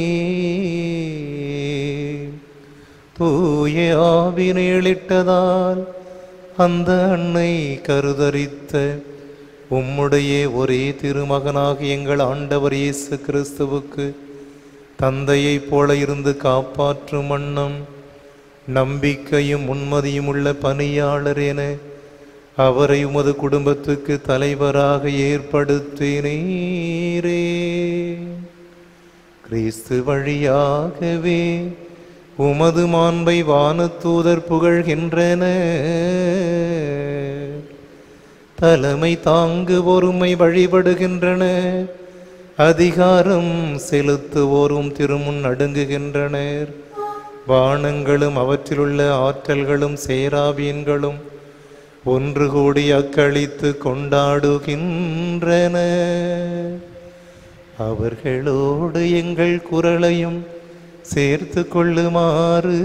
தூய ஆவினேளிட்டதால் அந்த அன்னை கருதரித்த உம்முடைய ஒரே திருமகனாகி எங்கள் ஆண்டவர் இயேசு கிறிஸ்துவுக்கு தந்தையைப் போல இருந்து காப்பாற்றும் வண்ணம் நம்பிக்கையும் உண்மதியும் உள்ள பணியாளர் என அவரை உமது குடும்பத்துக்கு தலைவராக ஏற்படுத்தினீரே. கிறிஸ்து வழியாகவே உமது மாண்பை வானதூதர் புகழ்கின்றன. தலைமை தாங்குவோருமை வழிபடுகின்றன. அதிகாரம் செலுத்துவோரும் திருமுன் நடுங்குகின்றனர். வானங்களும் அவற்றிலுள்ள ஆற்றல்களும் சேராபீன்களும் ஒன்று கூடி அக்களித்து கொண்டாடுகின்றன. அவர்களோடு எங்கள் குரலையும் சேர்த்து கொள்ளுமாறு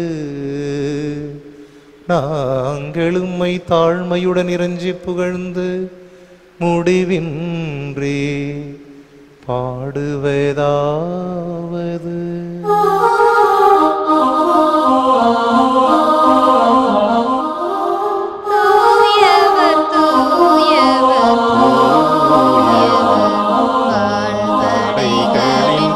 நாங்கள் உம்மை தாழ்மையுடன் இறைஞ்சி புகழ்ந்து முடிவின்றி பாடுவதாவது. தூயவர் தூயவர் தூயவர் வான்படைகளின்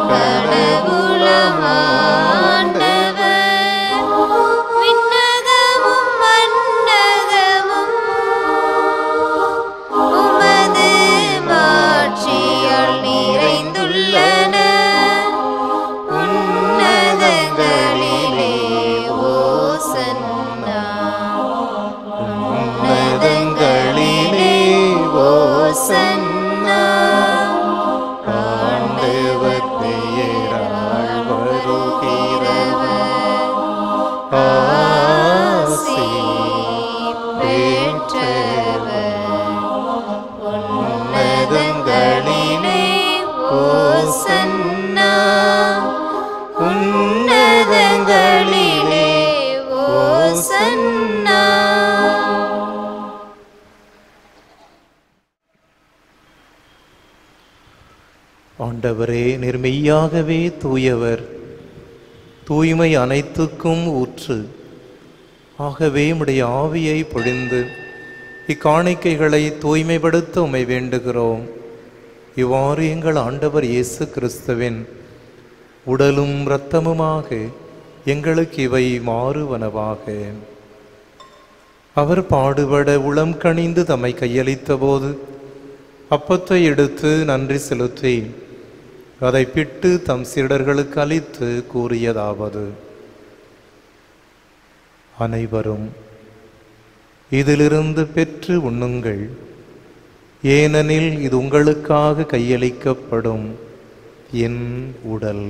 கடவுளமாண்டவர். விண்ணகமும் மண்ணகமும் உமது மாட்சியால் நிறைந்துள்ளன. உன்னதங்களிலே ஓசன்னா, உன்னதங்களிலே ஓசன்னா. ஆண்டவர் பெயரால் வருகிறவர் ஆசி பெற்றவர். உன்னதங்களிலே ஓசன்னா, உன்னதங்களிலே ஓசன்னா. ஆண்டவரே, நீர் மெய்யாகவே தூயவர், தூய்மை அனைத்துக்கும் ஊற்று. ஆகவே உம்முடைய ஆவியை பொழிந்து இக்காணிக்கைகளை தூய்மைப்படுத்த உம்மை வேண்டுகிறோம். இவ்வாறு எங்கள் ஆண்டவர் இயேசு கிறிஸ்துவின் உடலும் இரத்தமுமாக எங்களுக்கு இவை மாறுவனவாக. அவர் பாடுபட உளம் கனிந்து தம்மை கையளித்த போது அப்பத்தை எடுத்து நன்றி செலுத்தி அதை பிட்டு தம் சீடர்களுக்கு அளித்து கூறியதாவது: அனைவரும் இதிலிருந்து பெற்று உண்ணுங்கள், ஏனெனில் இது உங்களுக்காக கையளிக்கப்படும் என் உடல்.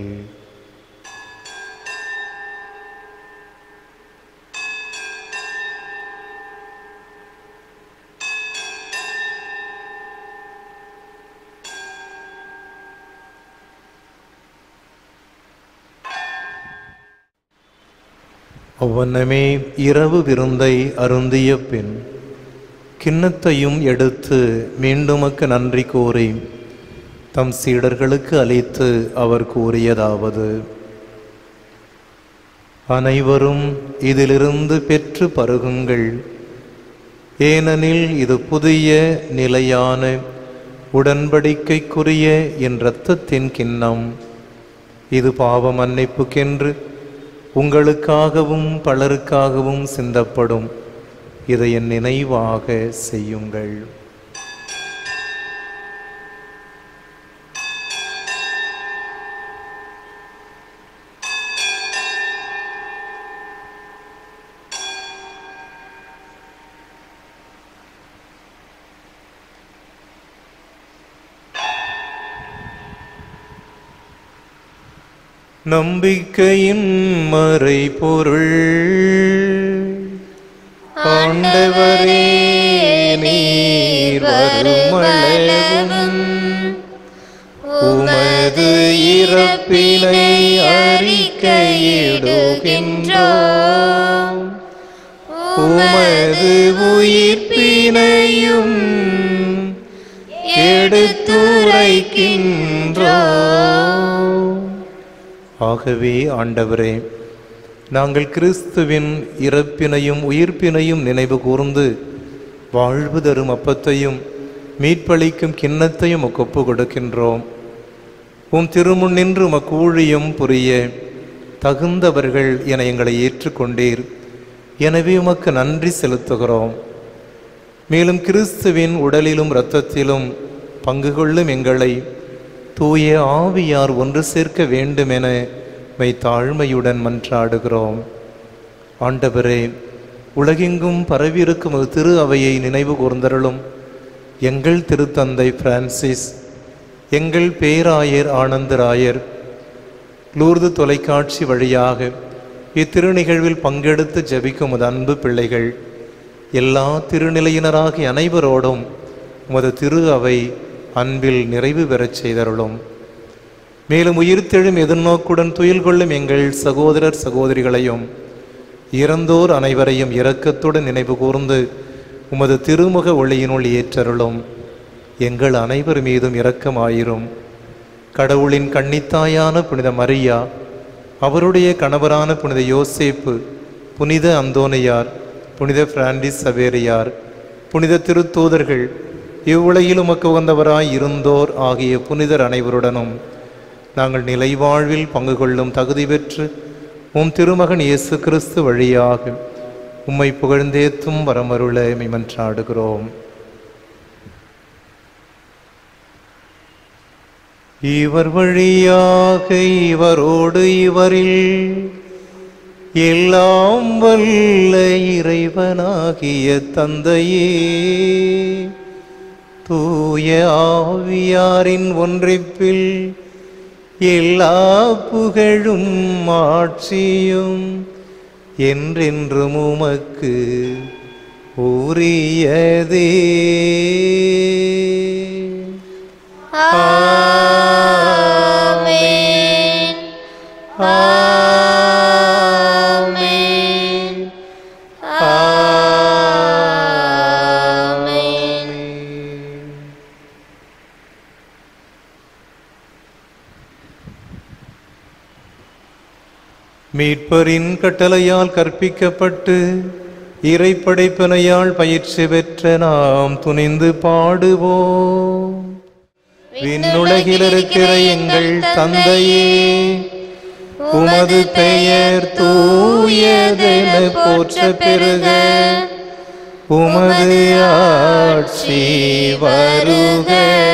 அவ்வண்ணமே இரவு விருந்தை அருந்திய பின் கிண்ணத்தையும் எடுத்து மீண்டுமக்கு நன்றி கூறி தம் சீடர்களுக்கு அளித்து அவர் கூறியதாவது: அனைவரும் இதிலிருந்து பெற்று பருகுங்கள், ஏனெனில் இது புதிய நிலையான உடன்படிக்கைக்குரிய என் இரத்தத்தின் கிண்ணம். இது பாவ மன்னிப்புக்கென்று உங்களுக்காகவும் பலருக்காகவும் சிந்தப்படும். இதை என் நினைவாக செய்யுங்கள். நம்பிக்கையின் மறைபொருள். ஆண்டவரே, நீர் வருமளவும் உமது இறப்பினை அறிக்கையிடுகின்றோம், உமது உயிர்ப்பினையும் எடுத்துரைக்கின்றோம். ஆகவே ஆண்டவரே, நாங்கள் கிறிஸ்துவின் இறப்பினையும் உயிர்ப்பினையும் நினைவு கூர்ந்து வாழ்வு தரும் அப்பத்தையும் மீட்பளிக்கும் கிண்ணத்தையும் உமக்கு ஒப்பு கொடுக்கின்றோம். உம் திருமுன் நின்று உமக்கு ஊழியம் புரிய தகுந்தவர்கள் என எங்களை ஏற்றுக்கொண்டீர். எனவே உமக்கு நன்றி செலுத்துகிறோம். மேலும் கிறிஸ்துவின் உடலிலும் இரத்தத்திலும் பங்கு கொள்ளும் எங்களை தூய ஆவியார் ஒன்று சேர்க்க வேண்டுமென மை தாழ்மையுடன் மன்றாடுகிறோம். ஆண்டவரே, உலகெங்கும் பரவியிருக்கும் ஒரு திரு அவையை நினைவு கூர்ந்தருளும். எங்கள் திருத்தந்தை பிரான்சிஸ், எங்கள் பேராயர் ஆனந்தராயர், லூர்து தொலைக்காட்சி வழியாக இத்திருநிகழ்வில் பங்கெடுத்து ஜெபிக்கும் உமது அன்பு பிள்ளைகள், எல்லா திருநிலையினராகிய அனைவரோடும் உமது திரு அவை அன்பில் நிறைவு பெறச் செய்தருளும். மேலும் உயிர்த்தெழும் எதிர்நோக்குடன் துயில் கொள்ளும் எங்கள் சகோதரர் சகோதரிகளையும் இறந்தோர் அனைவரையும் இரக்கத்துடன் நினைவு கூர்ந்து உமது திருமுக ஒளியினுள் ஏற்றருளும். எங்கள் அனைவர் மீதும் இரக்கமாயிரும். கடவுளின் கன்னித்தாயான புனித மரியா, அவருடைய கணவரான புனித யோசேப்பு, புனித அந்தோனியார், புனித பிரான்சிஸ் சவேரியார், புனித திருத்தூதர்கள், இவ்வுலகில் உமக்கு உகந்தவராய் இருந்தோர் ஆகிய புனிதர் அனைவருடனும் நாங்கள் நிலைவாழ்வில் பங்கு கொள்ளும் தகுதி பெற்று உம் திருமகன் இயேசு கிறிஸ்து வழியாக உம்மை புகழ்ந்தேத்தும் வரமருள மன்றாடுகிறோம். இவர் வழியாக இவரோடு இவரில் எல்லாம் வல்ல இறைவனாகிய தந்தையே, தூய ஆவியாரின் ஒன்றிப்பில் எல்லா புகழும் ஆட்சியும் என்றென்றும் உமக்கு உரியதே. ஆமென். ஆமென். ஆமென். மீட்பரின் கட்டளையால் கற்பிக்கப்பட்டு இறைப்படைப்பனையால் பயிற்சி பெற்ற நாம் துணிந்து பாடுவோம். விண்ணுலகில் இருக்கிற எங்கள் தந்தையே, உமது பெயர் தூயதென போற்ற பெறுக. உமது ஆட்சி வருக.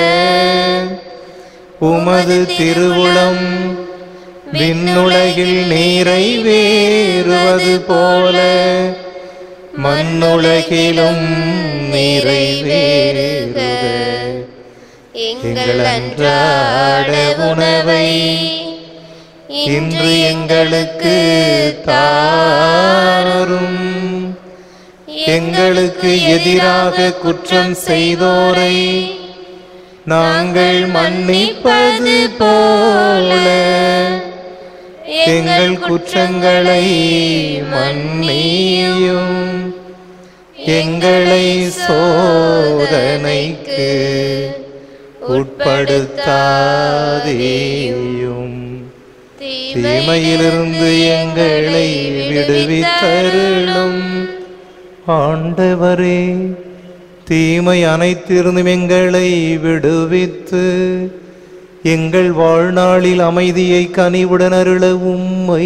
உமது திருவுளம் விண்ணுலகில் நிறைவேறுவது போல மண்ணுலகிலும் நிறைவேறுக. எங்கள் அன்றாட உணவை இன்று எங்களுக்கு தாரும். எங்களுக்கு எதிராக குற்றம் செய்தோரை நாங்கள் மன்னிப்பது போல எங்கள் குற்றங்களை மன்னியும். எங்களை சோதனைக்கு உட்படுத்தாதேயும், தீமையிலிருந்து எங்களை விடுவித்தருளும். ஆண்டவரே, தீமை அனைத்திருந்தும் எங்களை விடுவித்து எங்கள் வாழ்நாளில் அமைதியை கனிவுடன் அருள உம்மை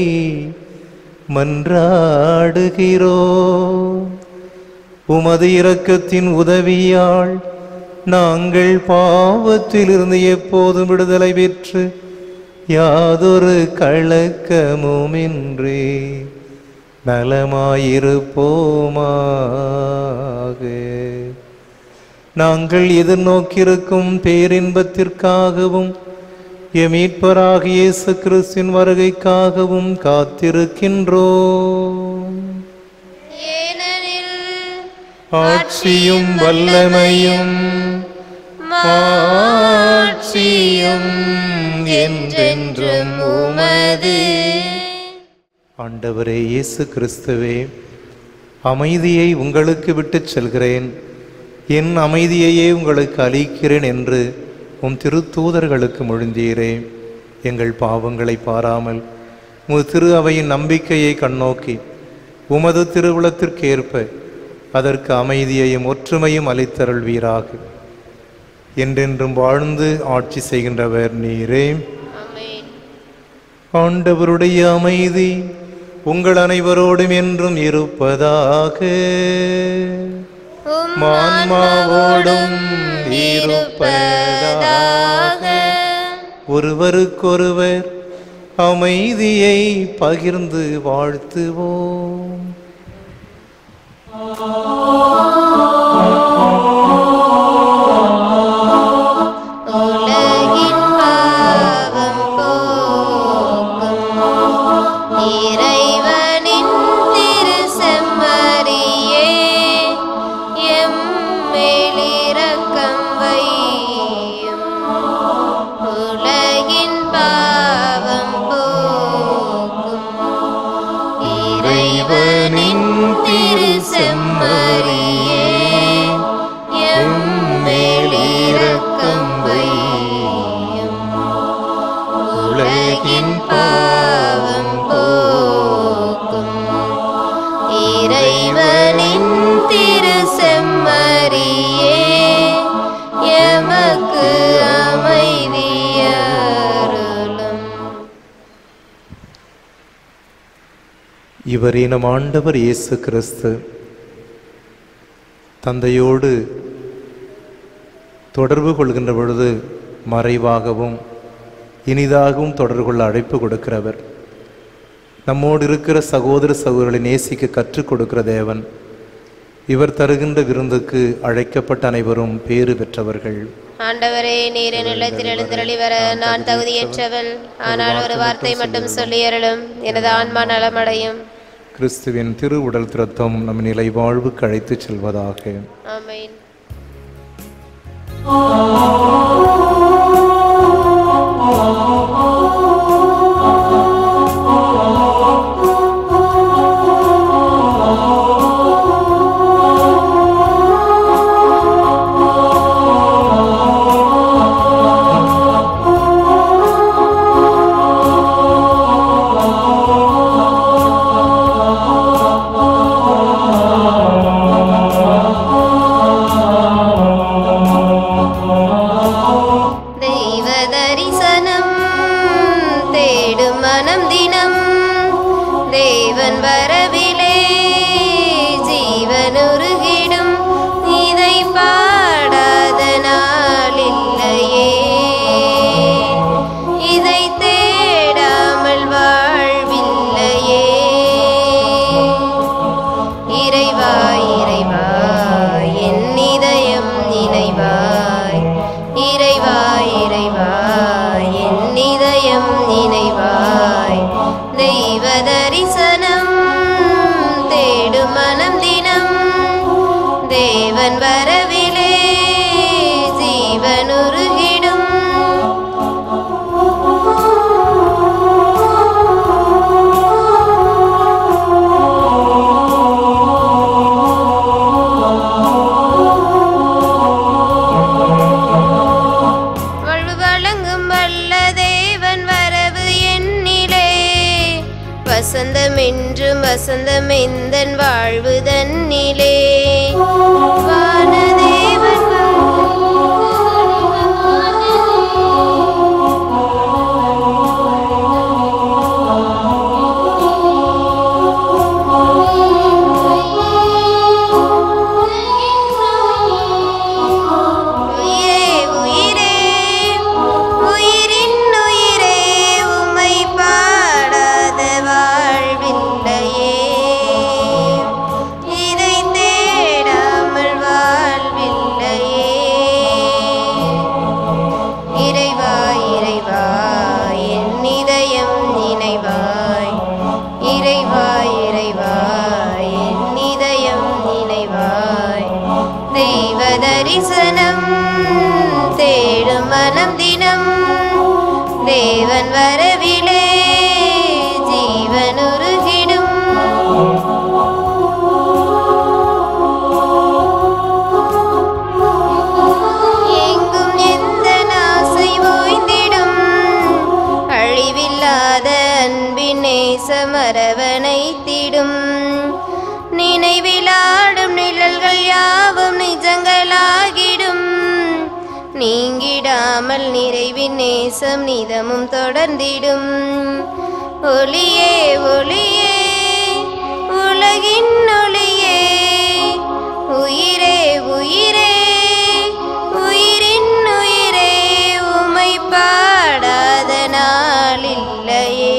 மன்றாடுகிறோம். உமது இரக்கத்தின் உதவியால் நாங்கள் பாவத்திலிருந்து எப்போதும் விடுதலை பெற்று யாதொரு கலக்கமுமின்றி நலமாயிருப்போமாக. நாங்கள் எதிர்நோக்கியிருக்கும் பேரின்பத்திற்காகவும் எம் மீட்பராகிய இயேசு கிறிஸ்துவின் வருகைக்காகவும் காத்திருக்கின்றோம். ஏனெனில் ஆட்சியும் வல்லமையும் மாட்சியும் என்றென்றும் உமது. ஆண்டவரே இயேசு கிறிஸ்துவே, அமைதியை உங்களுக்கு விட்டுச் செல்கிறேன், என் அமைதியையே உங்களுக்கு அளிக்கிறேன் என்று உம் திருத்தூதர்களுக்கு மொழிந்தீரே. எங்கள் பாவங்களை பாராமல் உமது திரு அவையின் நம்பிக்கையை கண்ணோக்கி உமது திருவுளத்திற்கேற்ப அதற்கு அமைதியையும் ஒற்றுமையும் அளித்தருள்வீராக. என்றென்றும் வாழ்ந்து ஆட்சி செய்கின்றவர் நீரே. ஆண்டவருடைய அமைதி உங்கள் அனைவரோடும் என்றும் இருப்பதாக. மான்மாவோடும் இருப்பதாக. ஒருவருக்கொருவர் அமைதியை பகிர்ந்து வாழ்த்துவோம். உலகின் பாவம் போக்கும் இறைவனின் திரு செம்மறியே, எம்மேல் இரக்கம் வையும். உலகின் பாவம் போக்கும் இறைவனின் திரு செம்மறியே, எம்மேல் இரக்கம் வையும். உலகின் பாவம் போக்கும் இறைவனின் திரு செம்மறியே, எமக்கு அமைதியருளும். இவரே நம் ஆண்டவர் இயேசு கிறிஸ்து தந்தையோடு தொடர்பு கொள்கின்ற பொழுது மறைவாகவும் இனிதாகவும் தொடர்பு கொள்ள அழைப்பு கொடுக்கிறவர். நம்மோடு இருக்கிற சகோதர சகோதரர்களை நேசிக்க கற்றுக் கொடுக்கிற தேவன். இவர் தருகின்ற விருந்துக்கு அழைக்கப்பட்ட அனைவரும் பேறு பெற்றவர்கள். ஆண்டவரே, நீர் என் இல்லத்தில் எழுந்தருளி வர நான் தகுதியற்றவள். ஆனால் ஒரு வார்த்தை மட்டும் சொல்லி அருளும், எனது ஆன்மா நலமடையும். கிறிஸ்துவின் திரு உடல் திருத்தம் நம் நிலை வாழ்வுக்கு அழைத்து செல்வதாக. ஆமென். தெய்வ தரிசனம் தேடும் மனம் தினம், தேவன் வரவிலே ஜீவனுருகிடும். இதை பாடாத நாளில்லையே, இதை தேடாமல் வாழ்வில்லையே. இறைவா இறைவா என் இதயம் நினைவாய், இறைவா இறைவா என் இதயம் நினைவாய். தெய்வ தரிசனம் தேடும் மனம் தினம், தேவன் வரவிலே ஜீவனுருகிடும். வாழ்வு வழங்கும் வல்ல தேவன் வரவு என்னிலே, வசந்தம் என்றும் வசந்தம் எந்தன் வாழ்வு தன்னிலே. வானதேவன் உயிரே உயிரே உயிரின் உயிரே, உம்மை பாடாத வாழ்வில்லையே. இதை தேடாமல் வாழ்வில்லையே. இறைவா இறைவா என் இதயம் நினைவாய், இறைவா இறைவா என் இதயம் நினைவாய். தெய்வ தரிசனம் தேடும் மனம் தினம், தேவன் வரவிலே ஜீவனுருகிடும். எங்கும் எந்த ஆசை ஓய்ந்திடும், அழிவில்லாத அன்பின் நேசமரவணைத்திடும். நினைவிலாடும் நிழல்கள் யாவும் நிஜங்களாகிடும். நீங்கிடாமல் நிறைவின் நேசம் நிதமும் தொடர்ந்திடும். ஒளியே ஒளியே உலகின் ஒளியே, உயிரே உயிரே உயிரின் உயிரே, உமை பாடாத நாளில்லையே.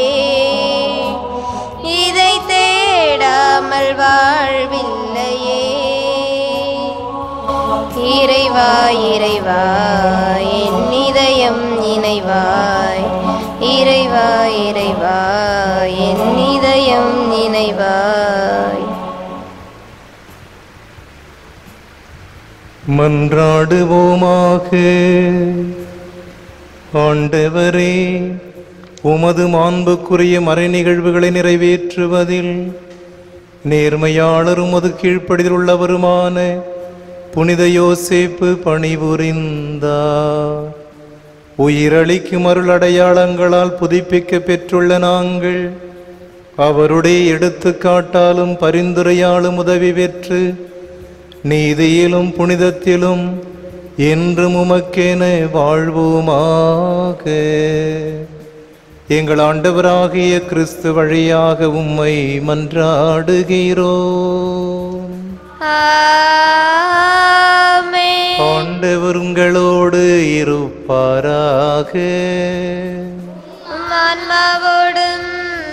இறைவாய் இறைவாய் என் இதயம் நினைவாய் இறைவாய் இறைவாய் என் இதயம் நினைவாய். மன்றாடுவோமாக. ஆண்டவரே, உமது மாண்புக்குரிய மறை நிகழ்வுகளை நிறைவேற்றுவதில் நேர்மையாளரும் உமது கீழ்ப்படிதல் உள்ளவருமான புனித யோசேப்பு பணிபுரிந்தார். உயிரளிக்கும் அருள் அடையாளங்களால் புதுப்பிக்க பெற்றுள்ள நாங்கள் அவருடைய எடுத்துக்காட்டாலும் பரிந்துரையாலும் உதவி பெற்று நீதியிலும் புனிதத்திலும் என்றும் உமக்கென வாழ்வோமாக. எங்கள் ஆண்டவராகிய கிறிஸ்து வழியாக உம்மை மன்றாடுகிறோம். ஆமென். ஆண்டவர் உங்களோடு இருப்பாராக. உம் ஆன்மாவோடும்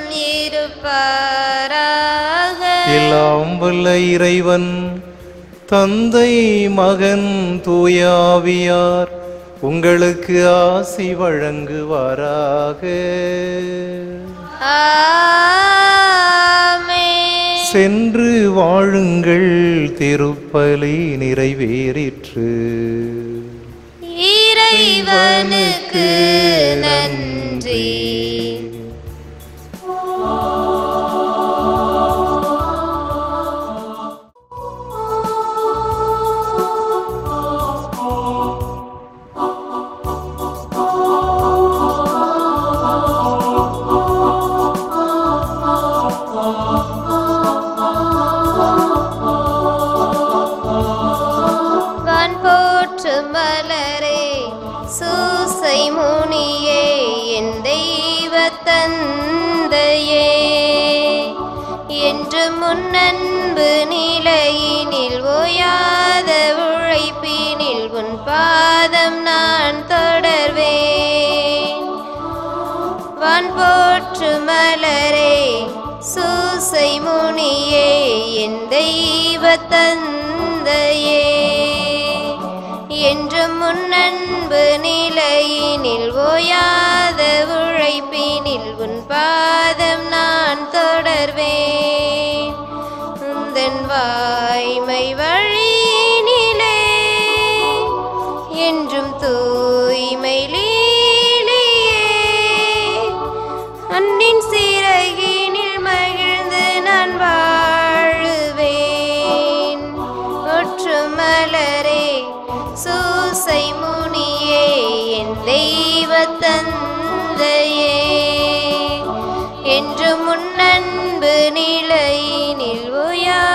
இருப்பாராக. எல்லாம் வல்ல இறைவன் தந்தை மகன் தூயாவியார் உங்களுக்கு ஆசி வழங்குவாராக. ஆமென். சென்று வாழுங்கள், திருப்பலி நிறைவேறிற்று. இறைவனுக்கு நன்றி. வான் போற்று மலரே, சூசை முனியே, என் தெய்வ தந்தையே, என்று முன்னன்பு நிலையினில் ஓயாத உழைப்பினில் உன் பாதம் நான் தொடர்வேன். வான் போற்று மலரே, சூசை முனியே, என் தெய்வ தந்தையே, என்று முன்னன்பு நிலையினில் ஓயாத உழைப்பினில் உன் பாதம் நான் தொடர்வேன். உந்தன் வாய்மை வழியினிலே என்றும் தூய்மை லீலியே, அன்னின் சிறகினில் மகிழ்ந்து நான் வாழுவேன். ஒற்று மலரே, சூசை முனியே, என் தெய்வ தந்தையே, என்று முன்னன்பு நிலையினில் ஓயா